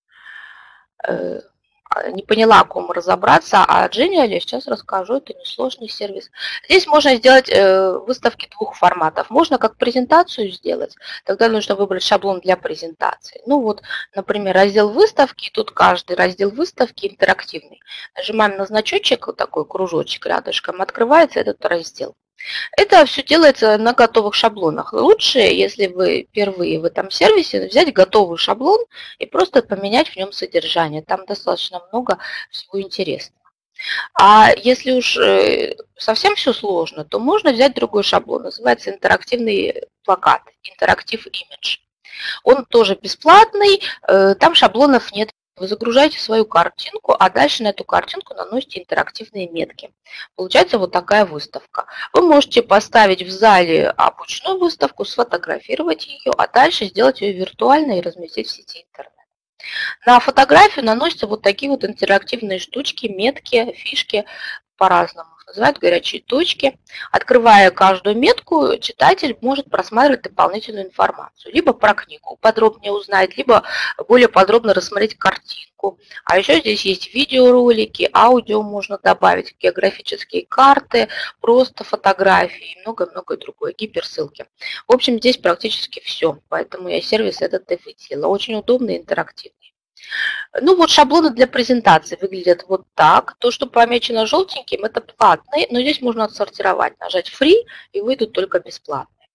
Не поняла, о ком разобраться, а Genially сейчас расскажу, это несложный сервис. Здесь можно сделать выставки двух форматов. Можно как презентацию сделать, тогда нужно выбрать шаблон для презентации. Ну вот, например, раздел выставки, тут каждый раздел выставки интерактивный. Нажимаем на значочек, вот такой кружочек рядышком, открывается этот раздел. Это все делается на готовых шаблонах. Лучше, если вы впервые в этом сервисе, взять готовый шаблон и просто поменять в нем содержание. Там достаточно много всего интересного. А если уж совсем все сложно, то можно взять другой шаблон. Называется интерактивный плакат, Interactive Image. Он тоже бесплатный, там шаблонов нет. Вы загружаете свою картинку, а дальше на эту картинку наносите интерактивные метки. Получается вот такая выставка. Вы можете поставить в зале обычную выставку, сфотографировать ее, а дальше сделать ее виртуальной и разместить в сети интернет. На фотографию наносятся вот такие вот интерактивные штучки, метки, фишки, по-разному их называют, горячие точки. Открывая каждую метку, читатель может просматривать дополнительную информацию. Либо про книгу подробнее узнать, либо более подробно рассмотреть картинку. А еще здесь есть видеоролики, аудио можно добавить, географические карты, просто фотографии и много-много другое, гиперссылки. В общем, здесь практически все, поэтому я сервис этот и выделила. Очень удобный и интерактивный. Ну вот шаблоны для презентации выглядят вот так. То, что помечено желтеньким, это платные, но здесь можно отсортировать. Нажать Free и выйдут только бесплатные.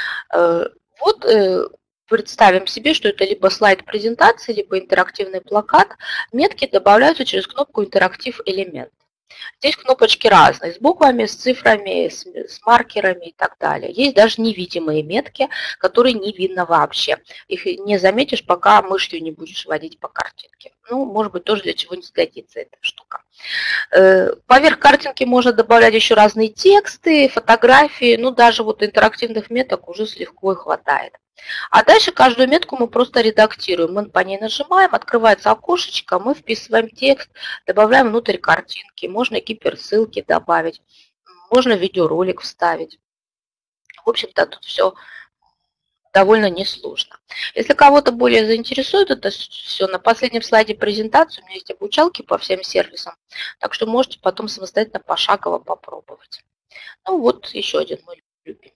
Вот представим себе, что это либо слайд презентации, либо интерактивный плакат. Метки добавляются через кнопку «Интерактив элемент». Здесь кнопочки разные, с буквами, с цифрами, с маркерами и так далее. Есть даже невидимые метки, которые не видно вообще. Их не заметишь, пока мышью не будешь водить по картинке. Ну, может быть, тоже для чего-нибудь сгодится эта штука. Поверх картинки можно добавлять еще разные тексты, фотографии. Ну, даже вот интерактивных меток уже с легкой хватает. А дальше каждую метку мы просто редактируем. Мы по ней нажимаем, открывается окошечко, мы вписываем текст, добавляем внутрь картинки. Можно гиперссылки добавить, можно видеоролик вставить. В общем-то, тут все довольно несложно. Если кого-то более заинтересует это все, на последнем слайде презентации у меня есть обучалки по всем сервисам, так что можете потом самостоятельно пошагово попробовать. Ну вот еще один мой любимец.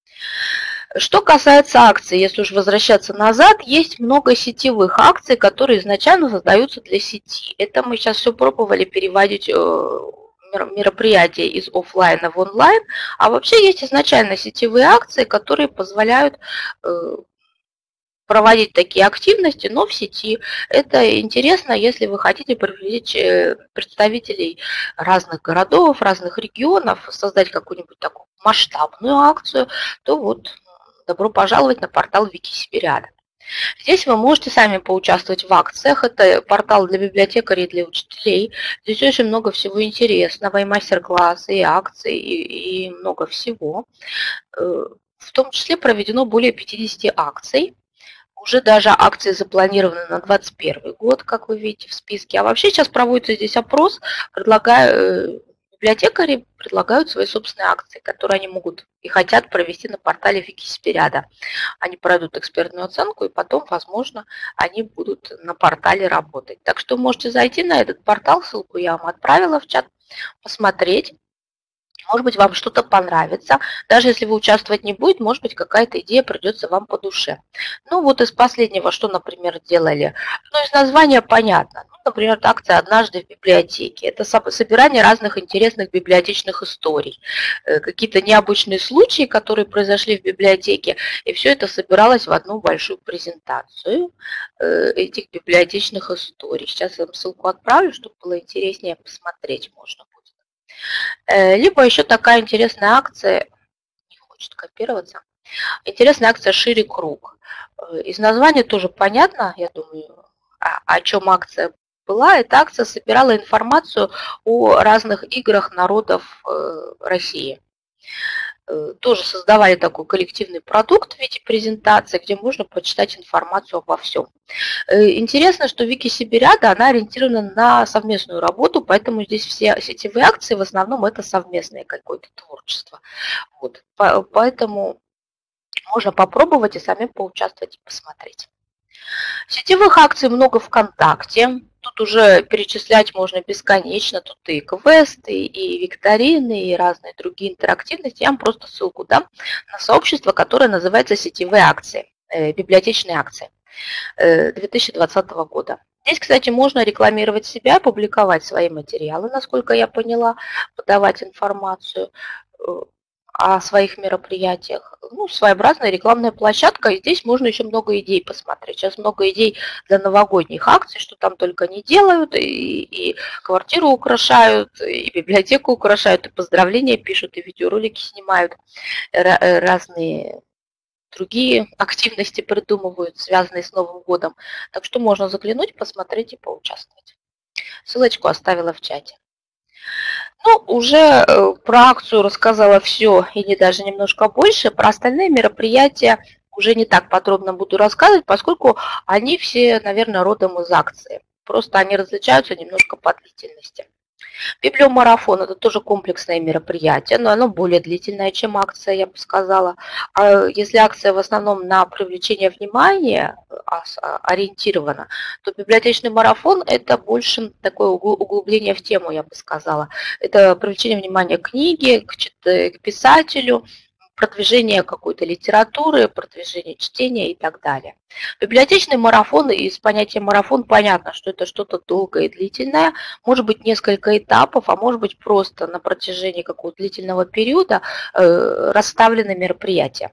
Что касается акций, если уж возвращаться назад, есть много сетевых акций, которые изначально создаются для сети. Это мы сейчас все пробовали переводить мероприятия из офлайна в онлайн, а вообще есть изначально сетевые акции, которые позволяют проводить такие активности, но в сети. Это интересно, если вы хотите привлечь представителей разных городов, разных регионов, создать какую-нибудь такую масштабную акцию, то вот добро пожаловать на портал Викисибиряда. Здесь вы можете сами поучаствовать в акциях. Это портал для библиотекарей и для учителей. Здесь очень много всего интересного, и мастер-классы, и акции, и много всего. В том числе проведено более 50 акций. Уже даже акции запланированы на 2021 год, как вы видите в списке. А вообще сейчас проводится здесь опрос. Предлагаю библиотекари предлагают свои собственные акции, которые они могут и хотят провести на портале Викисибиряда. Они пройдут экспертную оценку, и потом, возможно, они будут на портале работать. Так что можете зайти на этот портал, ссылку я вам отправила в чат, посмотреть. Может быть, вам что-то понравится. Даже если вы участвовать не будете, может быть, какая-то идея придется вам по душе. Ну, вот из последнего, что, например, делали? Ну, из названия понятно. Ну, например, акция «Однажды в библиотеке». Это собирание разных интересных библиотечных историй. Какие-то необычные случаи, которые произошли в библиотеке. И все это собиралось в одну большую презентацию этих библиотечных историй. Сейчас я вам ссылку отправлю, чтобы было интереснее посмотреть можно будет. Либо еще такая интересная акция, не хочет копироваться, интересная акция «Шире круг». Из названия тоже понятно, я думаю, о чем акция была. Эта акция собирала информацию о разных играх народов России. Тоже создавали такой коллективный продукт в виде презентации, где можно почитать информацию обо всем. Интересно, что Викисибиряда, она ориентирована на совместную работу, поэтому здесь все сетевые акции в основном это совместное какое-то творчество. Вот. Поэтому можно попробовать и самим поучаствовать и посмотреть. Сетевых акций много ВКонтакте. Тут уже перечислять можно бесконечно. Тут и квесты, и викторины, и разные другие интерактивности. Я вам просто ссылку дам на сообщество, которое называется «Сетевые акции», библиотечные акции 2020 года. Здесь, кстати, можно рекламировать себя, публиковать свои материалы, насколько я поняла, подавать информацию о своих мероприятиях. Ну, своеобразная рекламная площадка, и здесь можно еще много идей посмотреть. Сейчас много идей для новогодних акций, что там только не делают, и квартиру украшают, и библиотеку украшают, и поздравления пишут, и видеоролики снимают, разные другие активности придумывают, связанные с Новым годом. Так что можно заглянуть, посмотреть и поучаствовать. Ссылочку оставила в чате. Ну, уже про акцию рассказала все или даже немножко больше. Про остальные мероприятия уже не так подробно буду рассказывать, поскольку они все, наверное, родом из акции. Просто они различаются немножко по длительности. Библиомарафон – это тоже комплексное мероприятие, но оно более длительное, чем акция, я бы сказала. А если акция в основном на привлечение внимания ориентирована, то библиотечный марафон – это больше такое углубление в тему, я бы сказала. Это привлечение внимания к книге, к писателю, продвижение какой-то литературы, продвижение чтения и так далее. Библиотечный марафон, из понятия марафон понятно, что это что-то долгое и длительное, может быть несколько этапов, а может быть просто на протяжении какого-то длительного периода расставлены мероприятия.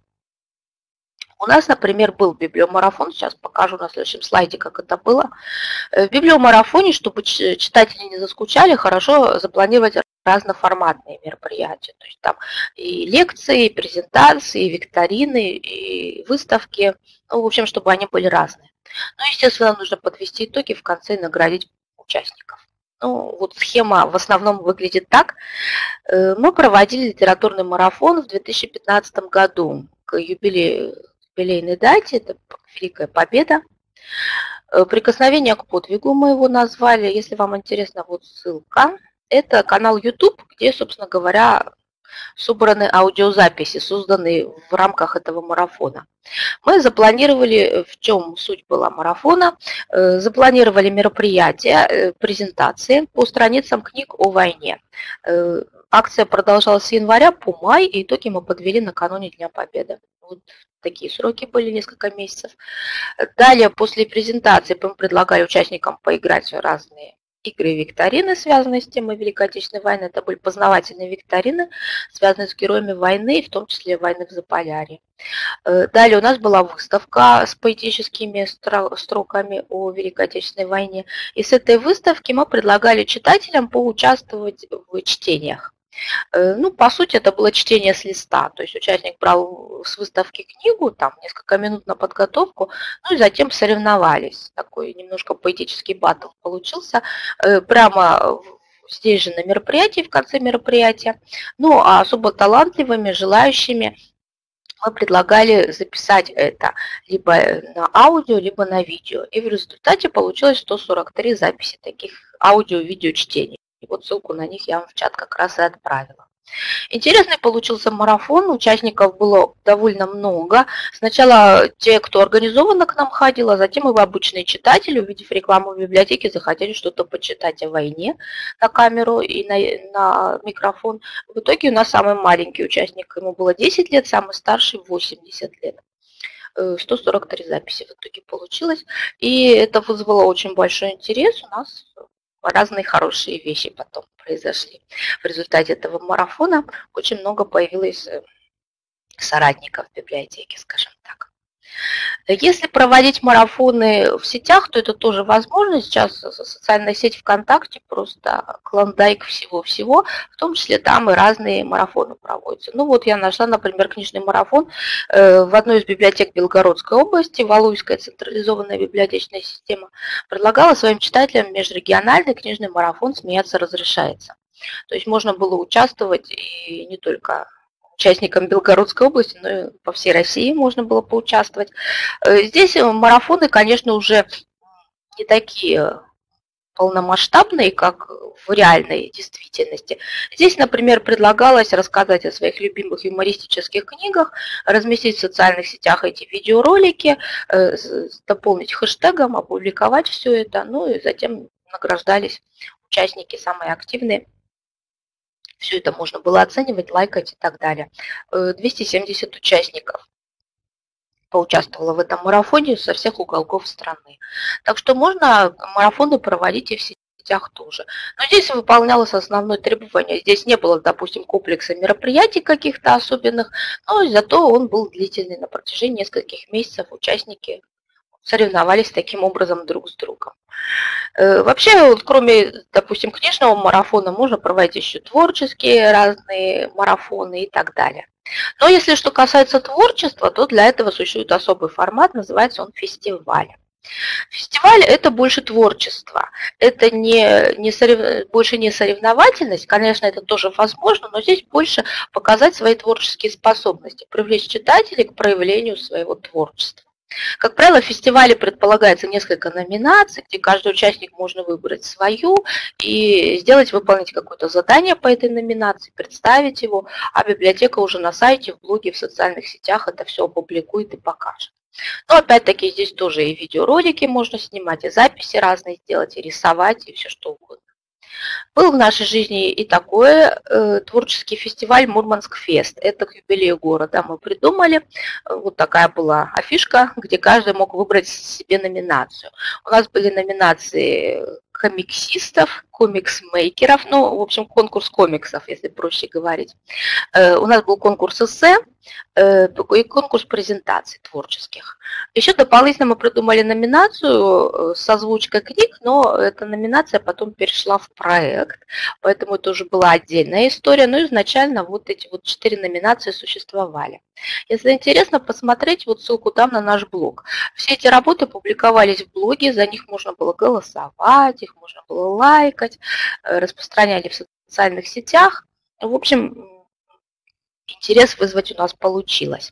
У нас, например, был библиомарафон, сейчас покажу на следующем слайде, как это было. В библиомарафоне, чтобы читатели не заскучали, хорошо запланировать разноформатные мероприятия. То есть там и лекции, и презентации, и викторины, и выставки. Ну, в общем, чтобы они были разные. Ну, естественно, нужно подвести итоги в конце и наградить участников. Ну, вот схема в основном выглядит так. Мы проводили литературный марафон в 2015 году к юбилейной дате, это Великая Победа. Прикосновение к подвигу мы его назвали. Если вам интересно, вот ссылка. Это канал YouTube, где, собственно говоря, собраны аудиозаписи, созданные в рамках этого марафона. Мы запланировали, в чем суть была марафона, запланировали мероприятия, презентации по страницам книг о войне. Акция продолжалась с января по май, и итоги мы подвели накануне Дня Победы. Вот такие сроки были, несколько месяцев. Далее, после презентации, мы предлагали участникам поиграть в разные игры и викторины, связанные с темой Великой Отечественной войны. Это были познавательные викторины, связанные с героями войны, в том числе войны в Заполярье. Далее у нас была выставка с поэтическими строками о Великой Отечественной войне. И с этой выставки мы предлагали читателям поучаствовать в чтениях. Ну, по сути, это было чтение с листа, то есть участник брал с выставки книгу, там несколько минут на подготовку, ну и затем соревновались. Такой немножко поэтический баттл получился прямо здесь же на мероприятии, в конце мероприятия. Ну, а особо талантливыми, желающими мы предлагали записать это либо на аудио, либо на видео. И в результате получилось 143 записи таких аудио-видео чтений. И вот ссылку на них я вам в чат как раз и отправила. Интересный получился марафон, участников было довольно много. Сначала те, кто организованно к нам ходил, а затем и обычные читатели, увидев рекламу в библиотеке, захотели что-то почитать о войне на камеру и на микрофон. В итоге у нас самый маленький участник, ему было 10 лет, самый старший 80 лет. 143 записи в итоге получилось. И это вызвало очень большой интерес. У нас разные хорошие вещи потом произошли. В результате этого марафона очень много появилось соратников в библиотеке, скажем так. Если проводить марафоны в сетях, то это тоже возможно. Сейчас социальная сеть ВКонтакте просто клондайк всего-всего, в том числе там и разные марафоны проводятся. Ну вот я нашла, например, книжный марафон в одной из библиотек Белгородской области, Валуйская централизованная библиотечная система, предлагала своим читателям межрегиональный книжный марафон «Смеяться разрешается». То есть можно было участвовать и не только участникам Белгородской области, но и по всей России можно было поучаствовать. Здесь марафоны, конечно, уже не такие полномасштабные, как в реальной действительности. Здесь, например, предлагалось рассказать о своих любимых юмористических книгах, разместить в социальных сетях эти видеоролики, дополнить хэштегом, опубликовать все это, ну и затем награждались участники самые активные. Все это можно было оценивать, лайкать и так далее. 270 участников поучаствовало в этом марафоне со всех уголков страны. Так что можно марафоны проводить и в сетях тоже. Но здесь выполнялось основное требование. Здесь не было, допустим, комплекса мероприятий каких-то особенных, но зато он был длительный. На протяжении нескольких месяцев участники соревновались таким образом друг с другом. Вообще, вот, кроме, допустим, книжного марафона, можно проводить еще творческие разные марафоны и так далее. Но если что касается творчества, то для этого существует особый формат, называется он фестиваль. Фестиваль – это больше творчество, это больше не соревновательность, конечно, это тоже возможно, но здесь больше показать свои творческие способности, привлечь читателей к проявлению своего творчества. Как правило, в фестивале предполагается несколько номинаций, где каждый участник можно выбрать свою и выполнить какое-то задание по этой номинации, представить его, а библиотека уже на сайте, в блоге, в социальных сетях это все опубликует и покажет. Но опять-таки здесь тоже и видеоролики можно снимать, и записи разные сделать, и рисовать, и все что угодно. Был в нашей жизни и такой творческий фестиваль Мурманск-фест. Это к юбилею города мы придумали. Вот такая была афишка, где каждый мог выбрать себе номинацию. У нас были номинации комиксистов, комикс-мейкеров, ну, в общем, конкурс комиксов, если проще говорить. У нас был конкурс эссе и конкурс презентаций творческих. Еще дополнительно мы придумали номинацию с озвучкой книг, но эта номинация потом перешла в проект, поэтому это уже была отдельная история, но изначально вот эти вот 4 номинации существовали. Если интересно посмотреть, вот ссылку дам на наш блог. Все эти работы публиковались в блоге, за них можно было голосовать, их можно было лайкать, распространяли в социальных сетях. В общем, интерес вызвать у нас получилось.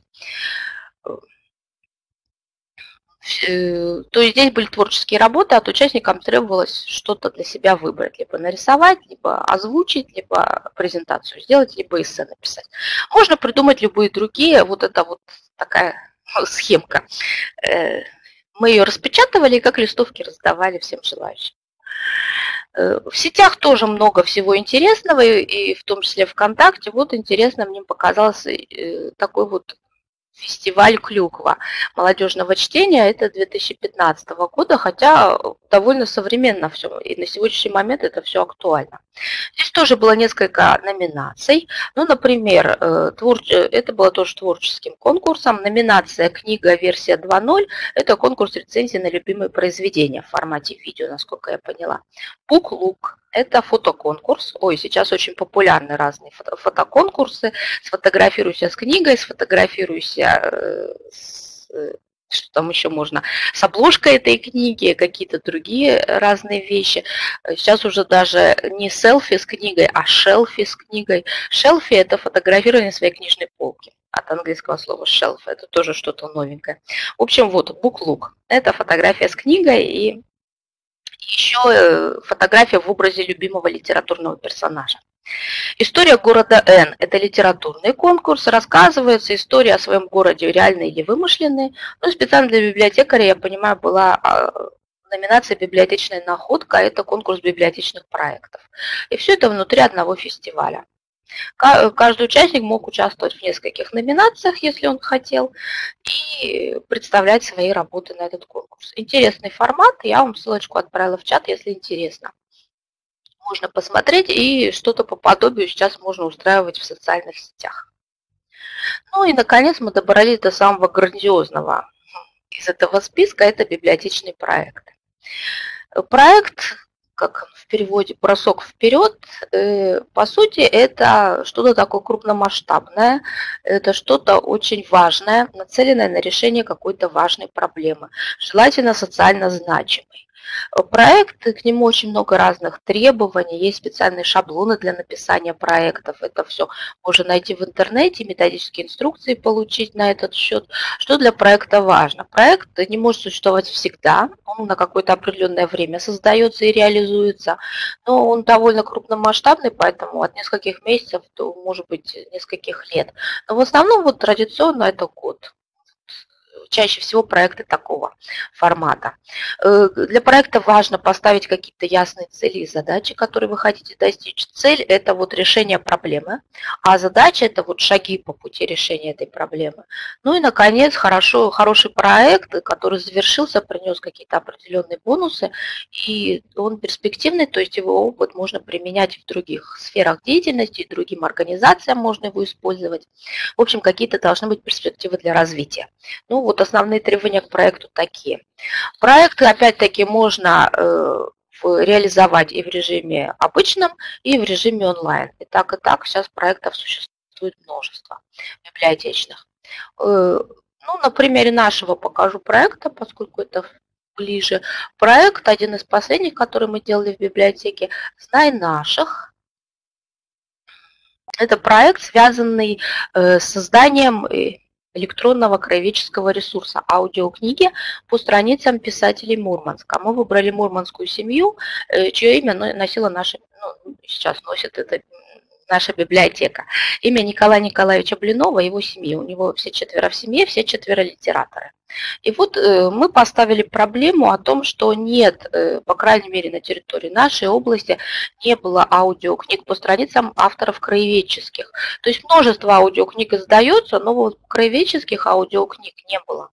То есть здесь были творческие работы, от участникам требовалось что-то для себя выбрать. Либо нарисовать, либо озвучить, либо презентацию сделать, либо эссе написать. Можно придумать любые другие. Вот это вот такая схемка. Мы ее распечатывали и как листовки раздавали всем желающим. В сетях тоже много всего интересного, и в том числе ВКонтакте. Вот интересно мне показался такой вот фестиваль «Клюква» молодежного чтения. Это 2015 года, хотя довольно современно все, и на сегодняшний момент это все актуально. Здесь тоже было несколько номинаций. Ну, например, это было тоже творческим конкурсом. Номинация «Книга версия 2.0» – это конкурс рецензий на любимые произведения в формате видео, насколько я поняла. «Буклук» – это фотоконкурс. Ой, сейчас очень популярны разные фотоконкурсы. Сфотографируйся с книгой, сфотографируйся что там еще можно, с обложкой этой книги, какие-то другие разные вещи. Сейчас уже даже не селфи с книгой, а шелфи с книгой. Шелфи – это фотографирование своей книжной полки. От английского слова shelf. Это тоже что-то новенькое. В общем, вот, буклук – это фотография с книгой, и еще фотография в образе любимого литературного персонажа. История города Н – это литературный конкурс. Рассказывается история о своем городе, реальная или вымышленная. Ну, специально для библиотекаря, я понимаю, была номинация «Библиотечная находка», это конкурс библиотечных проектов. И все это внутри одного фестиваля. Каждый участник мог участвовать в нескольких номинациях, если он хотел, и представлять свои работы на этот конкурс. Интересный формат, я вам ссылочку отправила в чат, если интересно. Можно посмотреть, и что-то по подобию сейчас можно устраивать в социальных сетях. Ну и, наконец, мы добрались до самого грандиозного из этого списка, это библиотечный проект. Проект, как в переводе «бросок вперед», по сути, это что-то такое крупномасштабное, это что-то очень важное, нацеленное на решение какой-то важной проблемы, желательно социально значимой. Проект, к нему очень много разных требований, есть специальные шаблоны для написания проектов. Это все можно найти в интернете, методические инструкции получить на этот счет. Что для проекта важно? Проект не может существовать всегда, он на какое-то определенное время создается и реализуется, но он довольно крупномасштабный, поэтому от нескольких месяцев до, может быть, нескольких лет. Но в основном вот традиционно это год. Чаще всего проекты такого формата. Для проекта важно поставить какие-то ясные цели и задачи, которые вы хотите достичь. Цель – это вот решение проблемы, а задача – это вот шаги по пути решения этой проблемы. Ну и, наконец, хороший проект, который завершился, принес какие-то определенные бонусы, и он перспективный, то есть его опыт можно применять в других сферах деятельности, и другим организациям можно его использовать. В общем, какие-то должны быть перспективы для развития. Ну вот основные требования к проекту такие. Проекты, опять-таки, можно реализовать и в режиме обычном, и в режиме онлайн. И так сейчас проектов существует множество библиотечных. Ну, на примере нашего покажу проекта, поскольку это ближе. Проект, один из последних, который мы делали в библиотеке, «Знай наших». Это проект, связанный с созданием электронного краеведческого ресурса аудиокниги по страницам писателей Мурманска. Мы выбрали мурманскую семью, чье имя носила наша, сейчас носит это наша библиотека. Имя Николая Николаевича Блинова, его семьи. У него все четверо в семье, все четверо литераторы. И вот мы поставили проблему о том, что нет, по крайней мере на территории нашей области, не было аудиокниг по страницам авторов краеведческих. То есть множество аудиокниг издается, но вот краеведческих аудиокниг не было.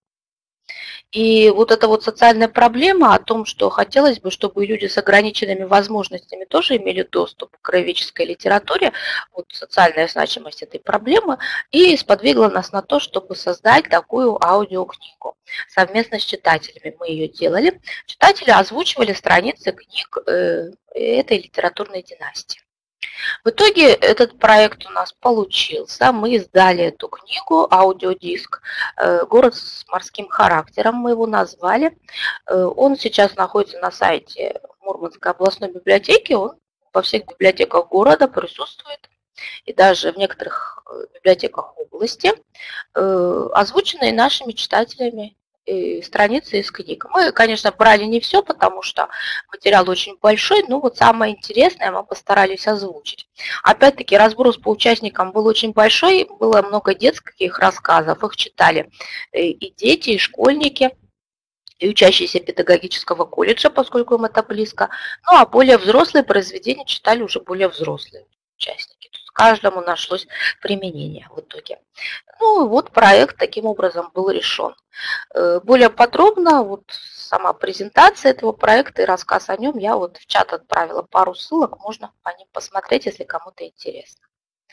И вот эта вот социальная проблема о том, что хотелось бы, чтобы люди с ограниченными возможностями тоже имели доступ к краеведческой литературе, вот социальная значимость этой проблемы, и сподвигла нас на то, чтобы создать такую аудиокнигу. Совместно с читателями мы ее делали. Читатели озвучивали страницы книг этой литературной династии. В итоге этот проект у нас получился. Мы издали эту книгу, аудиодиск «Город с морским характером», мы его назвали. Он сейчас находится на сайте Мурманской областной библиотеки, он во всех библиотеках города присутствует, и даже в некоторых библиотеках области, озвученные нашими читателями страницы из книг. Мы, конечно, брали не все, потому что материал очень большой, но вот самое интересное мы постарались озвучить. Опять-таки, разброс по участникам был очень большой, было много детских рассказов, их читали и дети, и школьники, и учащиеся педагогического колледжа, поскольку им это близко, ну а более взрослые произведения читали уже более взрослые участники. Каждому нашлось применение в итоге. Ну вот проект таким образом был решен. Более подробно вот сама презентация этого проекта и рассказ о нем я вот в чат отправила пару ссылок, можно по ним посмотреть, если кому-то интересно.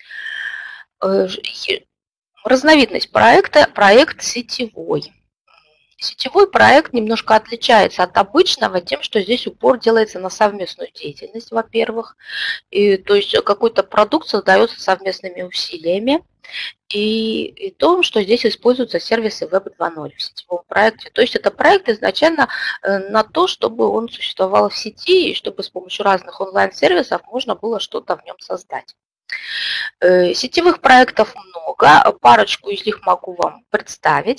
Разновидность проекта – проект сетевой. Сетевой проект немножко отличается от обычного тем, что здесь упор делается на совместную деятельность, во-первых. То есть какой-то продукт создается совместными усилиями. И том, что здесь используются сервисы Web 2.0 в сетевом проекте. То есть это проект изначально на то, чтобы он существовал в сети и чтобы с помощью разных онлайн-сервисов можно было что-то в нем создать. Сетевых проектов много, парочку из них могу вам представить.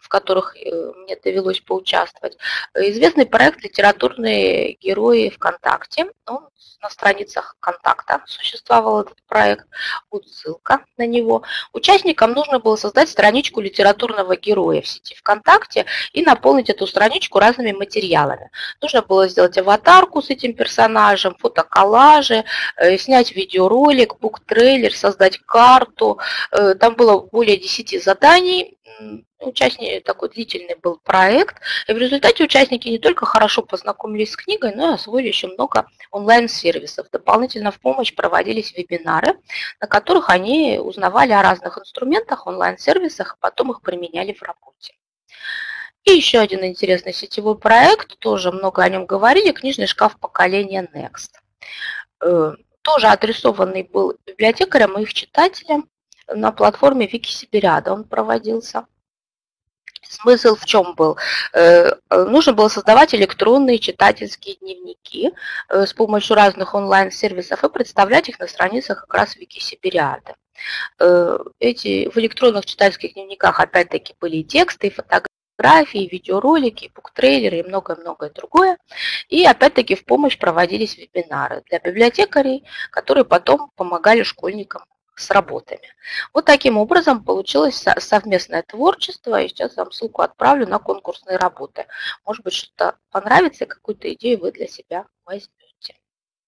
в которых мне довелось поучаствовать. Известный проект «Литературные герои ВКонтакте». Он на страницах «Контакта» существовал этот проект, вот ссылка на него. Участникам нужно было создать страничку литературного героя в сети ВКонтакте и наполнить эту страничку разными материалами. Нужно было сделать аватарку с этим персонажем, фотоколлажи, снять видеоролик, буктрейлер, создать карту. Там было более 10 заданий. Такой длительный был проект, и в результате участники не только хорошо познакомились с книгой, но и освоили еще много онлайн-сервисов. Дополнительно в помощь проводились вебинары, на которых они узнавали о разных инструментах, онлайн-сервисах, а потом их применяли в работе. И еще один интересный сетевой проект, тоже много о нем говорили, книжный шкаф поколения Next. Тоже адресованный был библиотекарям и их читателям на платформе Викисибириада он проводился. Смысл в чем был? Нужно было создавать электронные читательские дневники с помощью разных онлайн-сервисов и представлять их на страницах как раз Викисибириады. В электронных читательских дневниках опять-таки были и тексты, и фотографии, и видеоролики, и буктрейлеры, и многое-многое другое. И опять-таки в помощь проводились вебинары для библиотекарей, которые потом помогали школьникам с работами. Вот таким образом получилось совместное творчество. И сейчас вам ссылку отправлю на конкурсные работы. Может быть, что-то понравится, какую-то идею вы для себя возьмете.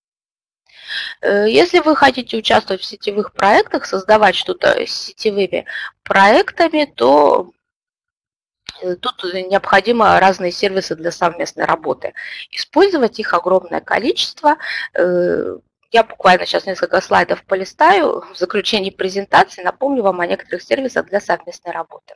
Если вы хотите участвовать в сетевых проектах, создавать что-то с сетевыми проектами, то тут необходимо разные сервисы для совместной работы. Использовать их огромное количество. Я буквально сейчас несколько слайдов полистаю. В заключении презентации напомню вам о некоторых сервисах для совместной работы.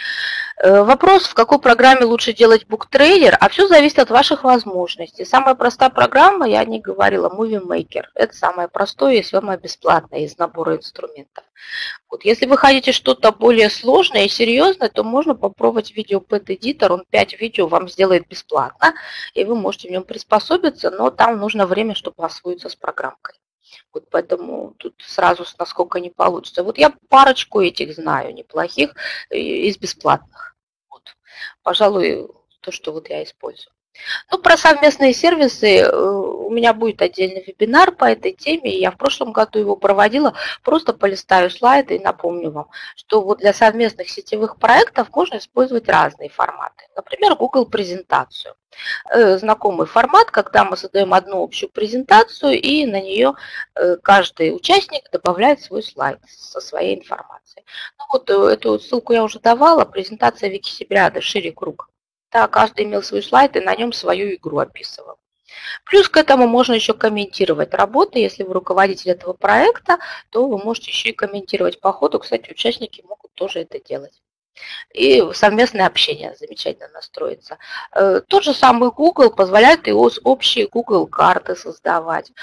Вопрос, в какой программе лучше делать буктрейлер, а все зависит от ваших возможностей. Самая простая программа, я не говорила, Movie Maker. Это самое простое и самое бесплатное из набора инструментов. Вот, если вы хотите что-то более сложное и серьезное, то можно попробовать VideoPad Editor. Он 5 видео вам сделает бесплатно, и вы можете в нем приспособиться, но там нужно время, чтобы освоиться с программкой. Вот поэтому тут сразу насколько не получится. Вот я парочку этих знаю, неплохих, из бесплатных. Вот. Пожалуй, то, что вот я использую. Ну, про совместные сервисы у меня будет отдельный вебинар по этой теме. Я в прошлом году его проводила. Просто полистаю слайды и напомню вам, что вот для совместных сетевых проектов можно использовать разные форматы. Например, Google презентацию. Знакомый формат, когда мы создаем одну общую презентацию, и на нее каждый участник добавляет свой слайд со своей информацией. Ну, вот эту ссылку я уже давала. Презентация Викисибириады «Шире круг». Да, каждый имел свой слайд и на нем свою игру описывал. Плюс к этому можно еще комментировать работы. Если вы руководитель этого проекта, то вы можете еще и комментировать по ходу. Кстати, участники могут тоже это делать. И совместное общение замечательно настроится. Тот же самый Google позволяет и общие Google карты создавать.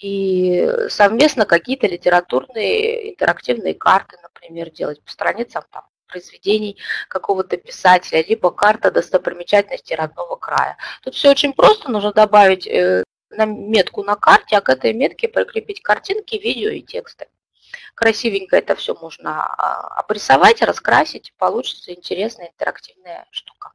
И совместно какие-то литературные интерактивные карты, например, делать по страницам там произведений какого-то писателя, либо карта достопримечательностей родного края. Тут все очень просто, нужно добавить метку на карте, а к этой метке прикрепить картинки, видео и тексты. Красивенько это все можно обрисовать, раскрасить, получится интересная интерактивная штука.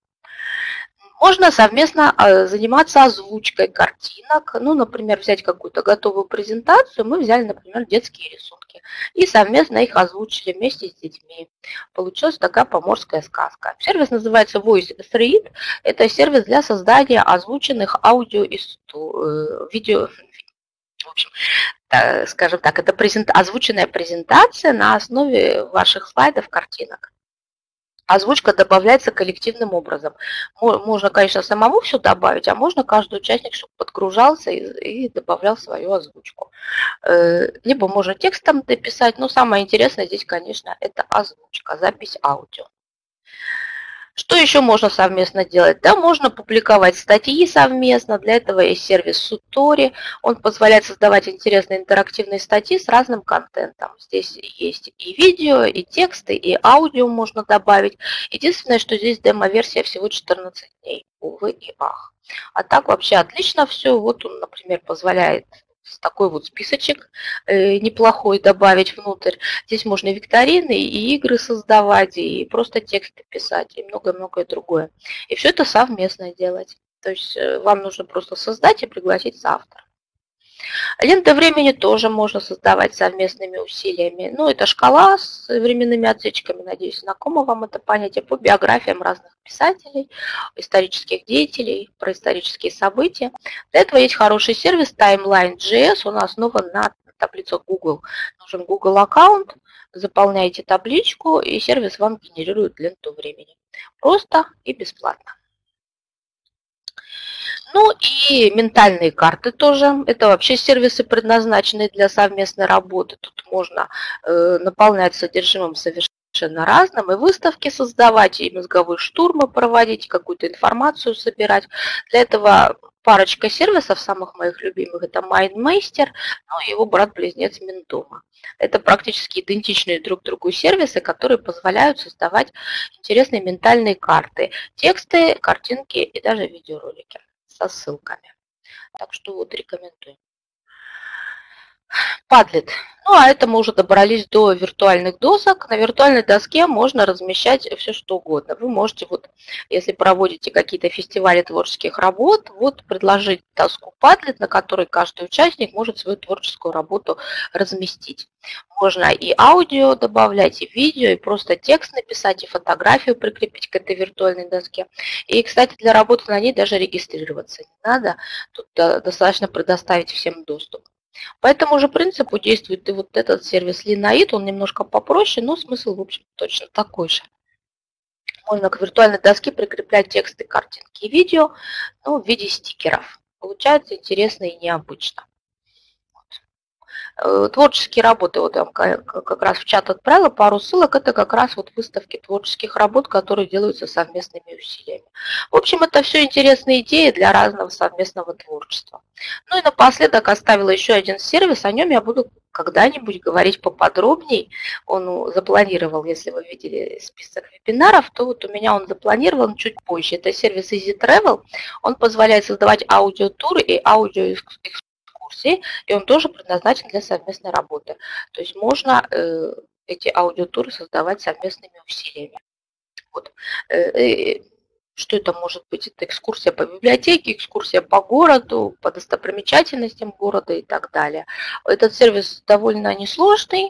Можно совместно заниматься озвучкой картинок. Ну, например, взять какую-то готовую презентацию. Мы взяли, например, детские рисунки и совместно их озвучили вместе с детьми. Получилась такая поморская сказка. Сервис называется VoiceThread. Это сервис для создания озвученных видео. В общем, скажем так, это озвученная презентация на основе ваших слайдов, картинок. Озвучка добавляется коллективным образом. Можно, конечно, самому все добавить, а можно каждый участник, чтобы подгружался и добавлял свою озвучку. Либо можно текстом дописать, но самое интересное здесь, конечно, это озвучка, запись аудио. Что еще можно совместно делать? Да, можно публиковать статьи совместно. Для этого есть сервис Суtori. Он позволяет создавать интересные интерактивные статьи с разным контентом. Здесь есть и видео, и тексты, и аудио можно добавить. Единственное, что здесь демо-версия всего 14 дней. Увы и ах. А так вообще отлично все. Вот он, например, позволяет такой вот списочек неплохой добавить внутрь. Здесь можно викторины, и игры создавать, и просто тексты писать, и многое-многое другое. И все это совместно делать. То есть вам нужно просто создать и пригласить соавтора. Ленты времени тоже можно создавать совместными усилиями. Ну, это шкала с временными отсечками, надеюсь, знакомо вам это понятие, по биографиям разных писателей, исторических деятелей, про исторические события. Для этого есть хороший сервис Timeline.js, он основан на таблицах Google. Нужен Google аккаунт, заполняете табличку, и сервис вам генерирует ленту времени. Просто и бесплатно. Ну и ментальные карты тоже. Это вообще сервисы, предназначенные для совместной работы. Тут можно наполнять содержимым совершенно разным, и выставки создавать, и мозговые штурмы проводить, какую-то информацию собирать. Для этого парочка сервисов, самых моих любимых, это MindMeister, ну и его брат-близнец Mintoma. Это практически идентичные друг другу сервисы, которые позволяют создавать интересные ментальные карты, тексты, картинки и даже видеоролики со ссылками. Так что вот рекомендую. Padlet. Ну, а это мы уже добрались до виртуальных досок. На виртуальной доске можно размещать все, что угодно. Вы можете, вот, если проводите какие-то фестивали творческих работ, вот предложить доску Padlet, на которой каждый участник может свою творческую работу разместить. Можно и аудио добавлять, и видео, и просто текст написать, и фотографию прикрепить к этой виртуальной доске. И, кстати, для работы на ней даже регистрироваться не надо. Тут достаточно предоставить всем доступ. По этому же принципу действует и вот этот сервис Linoid, он немножко попроще, но смысл, в общем, точно такой же. Можно к виртуальной доске прикреплять тексты, картинки и видео, ну, в виде стикеров. Получается интересно и необычно. Творческие работы, вот я вам как раз в чат отправила пару ссылок, это как раз вот выставки творческих работ, которые делаются совместными усилиями. В общем, это все интересные идеи для разного совместного творчества. Ну и напоследок оставила еще один сервис, о нем я буду когда-нибудь говорить поподробнее. Он запланировал, если вы видели список вебинаров, то вот у меня он запланирован чуть позже. Это сервис Easy Travel, он позволяет создавать аудиотуры и аудиоэкскурсии, и он тоже предназначен для совместной работы. То есть можно эти аудиотуры создавать совместными усилиями. Вот. Что это может быть? Это экскурсия по библиотеке, экскурсия по городу, по достопримечательностям города и так далее. Этот сервис довольно несложный.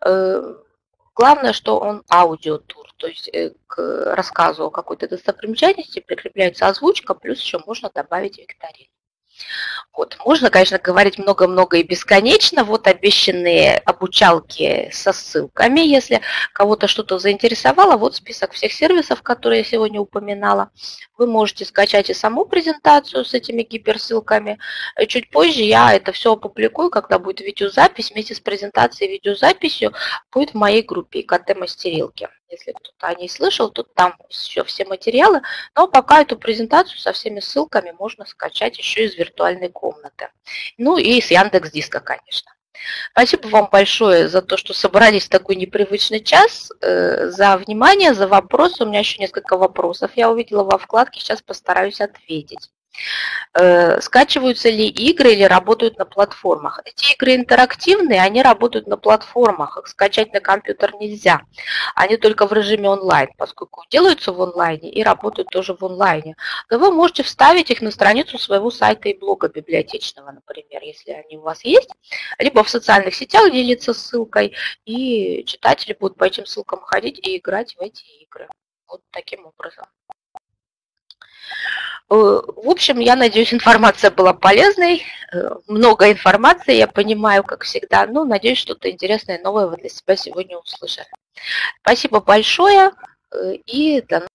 Главное, что он аудиотур, то есть к рассказу о какой-то достопримечательности прикрепляется озвучка, плюс еще можно добавить викторину. Вот. Можно, конечно, говорить много-много и бесконечно. Вот обещанные обучалки со ссылками. Если кого-то что-то заинтересовало, вот список всех сервисов, которые я сегодня упоминала. Вы можете скачать и саму презентацию с этими гиперссылками. Чуть позже я это все опубликую, когда будет видеозапись. Вместе с презентацией и видеозаписью будет в моей группе ИКТ-мастерилки. Если кто-то о ней слышал, то там еще все материалы. Но пока эту презентацию со всеми ссылками можно скачать еще из виртуальной комнаты. Ну и с Яндекс.Диска, конечно. Спасибо вам большое за то, что собрались в такой непривычный час, за внимание, за вопросы. У меня еще несколько вопросов я увидела во вкладке, сейчас постараюсь ответить. Скачиваются ли игры или работают на платформах? Эти игры интерактивные, они работают на платформах. Их скачать на компьютер нельзя. Они только в режиме онлайн, поскольку делаются в онлайне и работают тоже в онлайне. Но вы можете вставить их на страницу своего сайта и блога библиотечного, например, если они у вас есть, либо в социальных сетях делиться ссылкой, и читатели будут по этим ссылкам ходить и играть в эти игры. Вот таким образом. В общем, я надеюсь, информация была полезной. Много информации, я понимаю, как всегда. Но надеюсь, что-то интересное и новое вы для себя сегодня услышали. Спасибо большое и до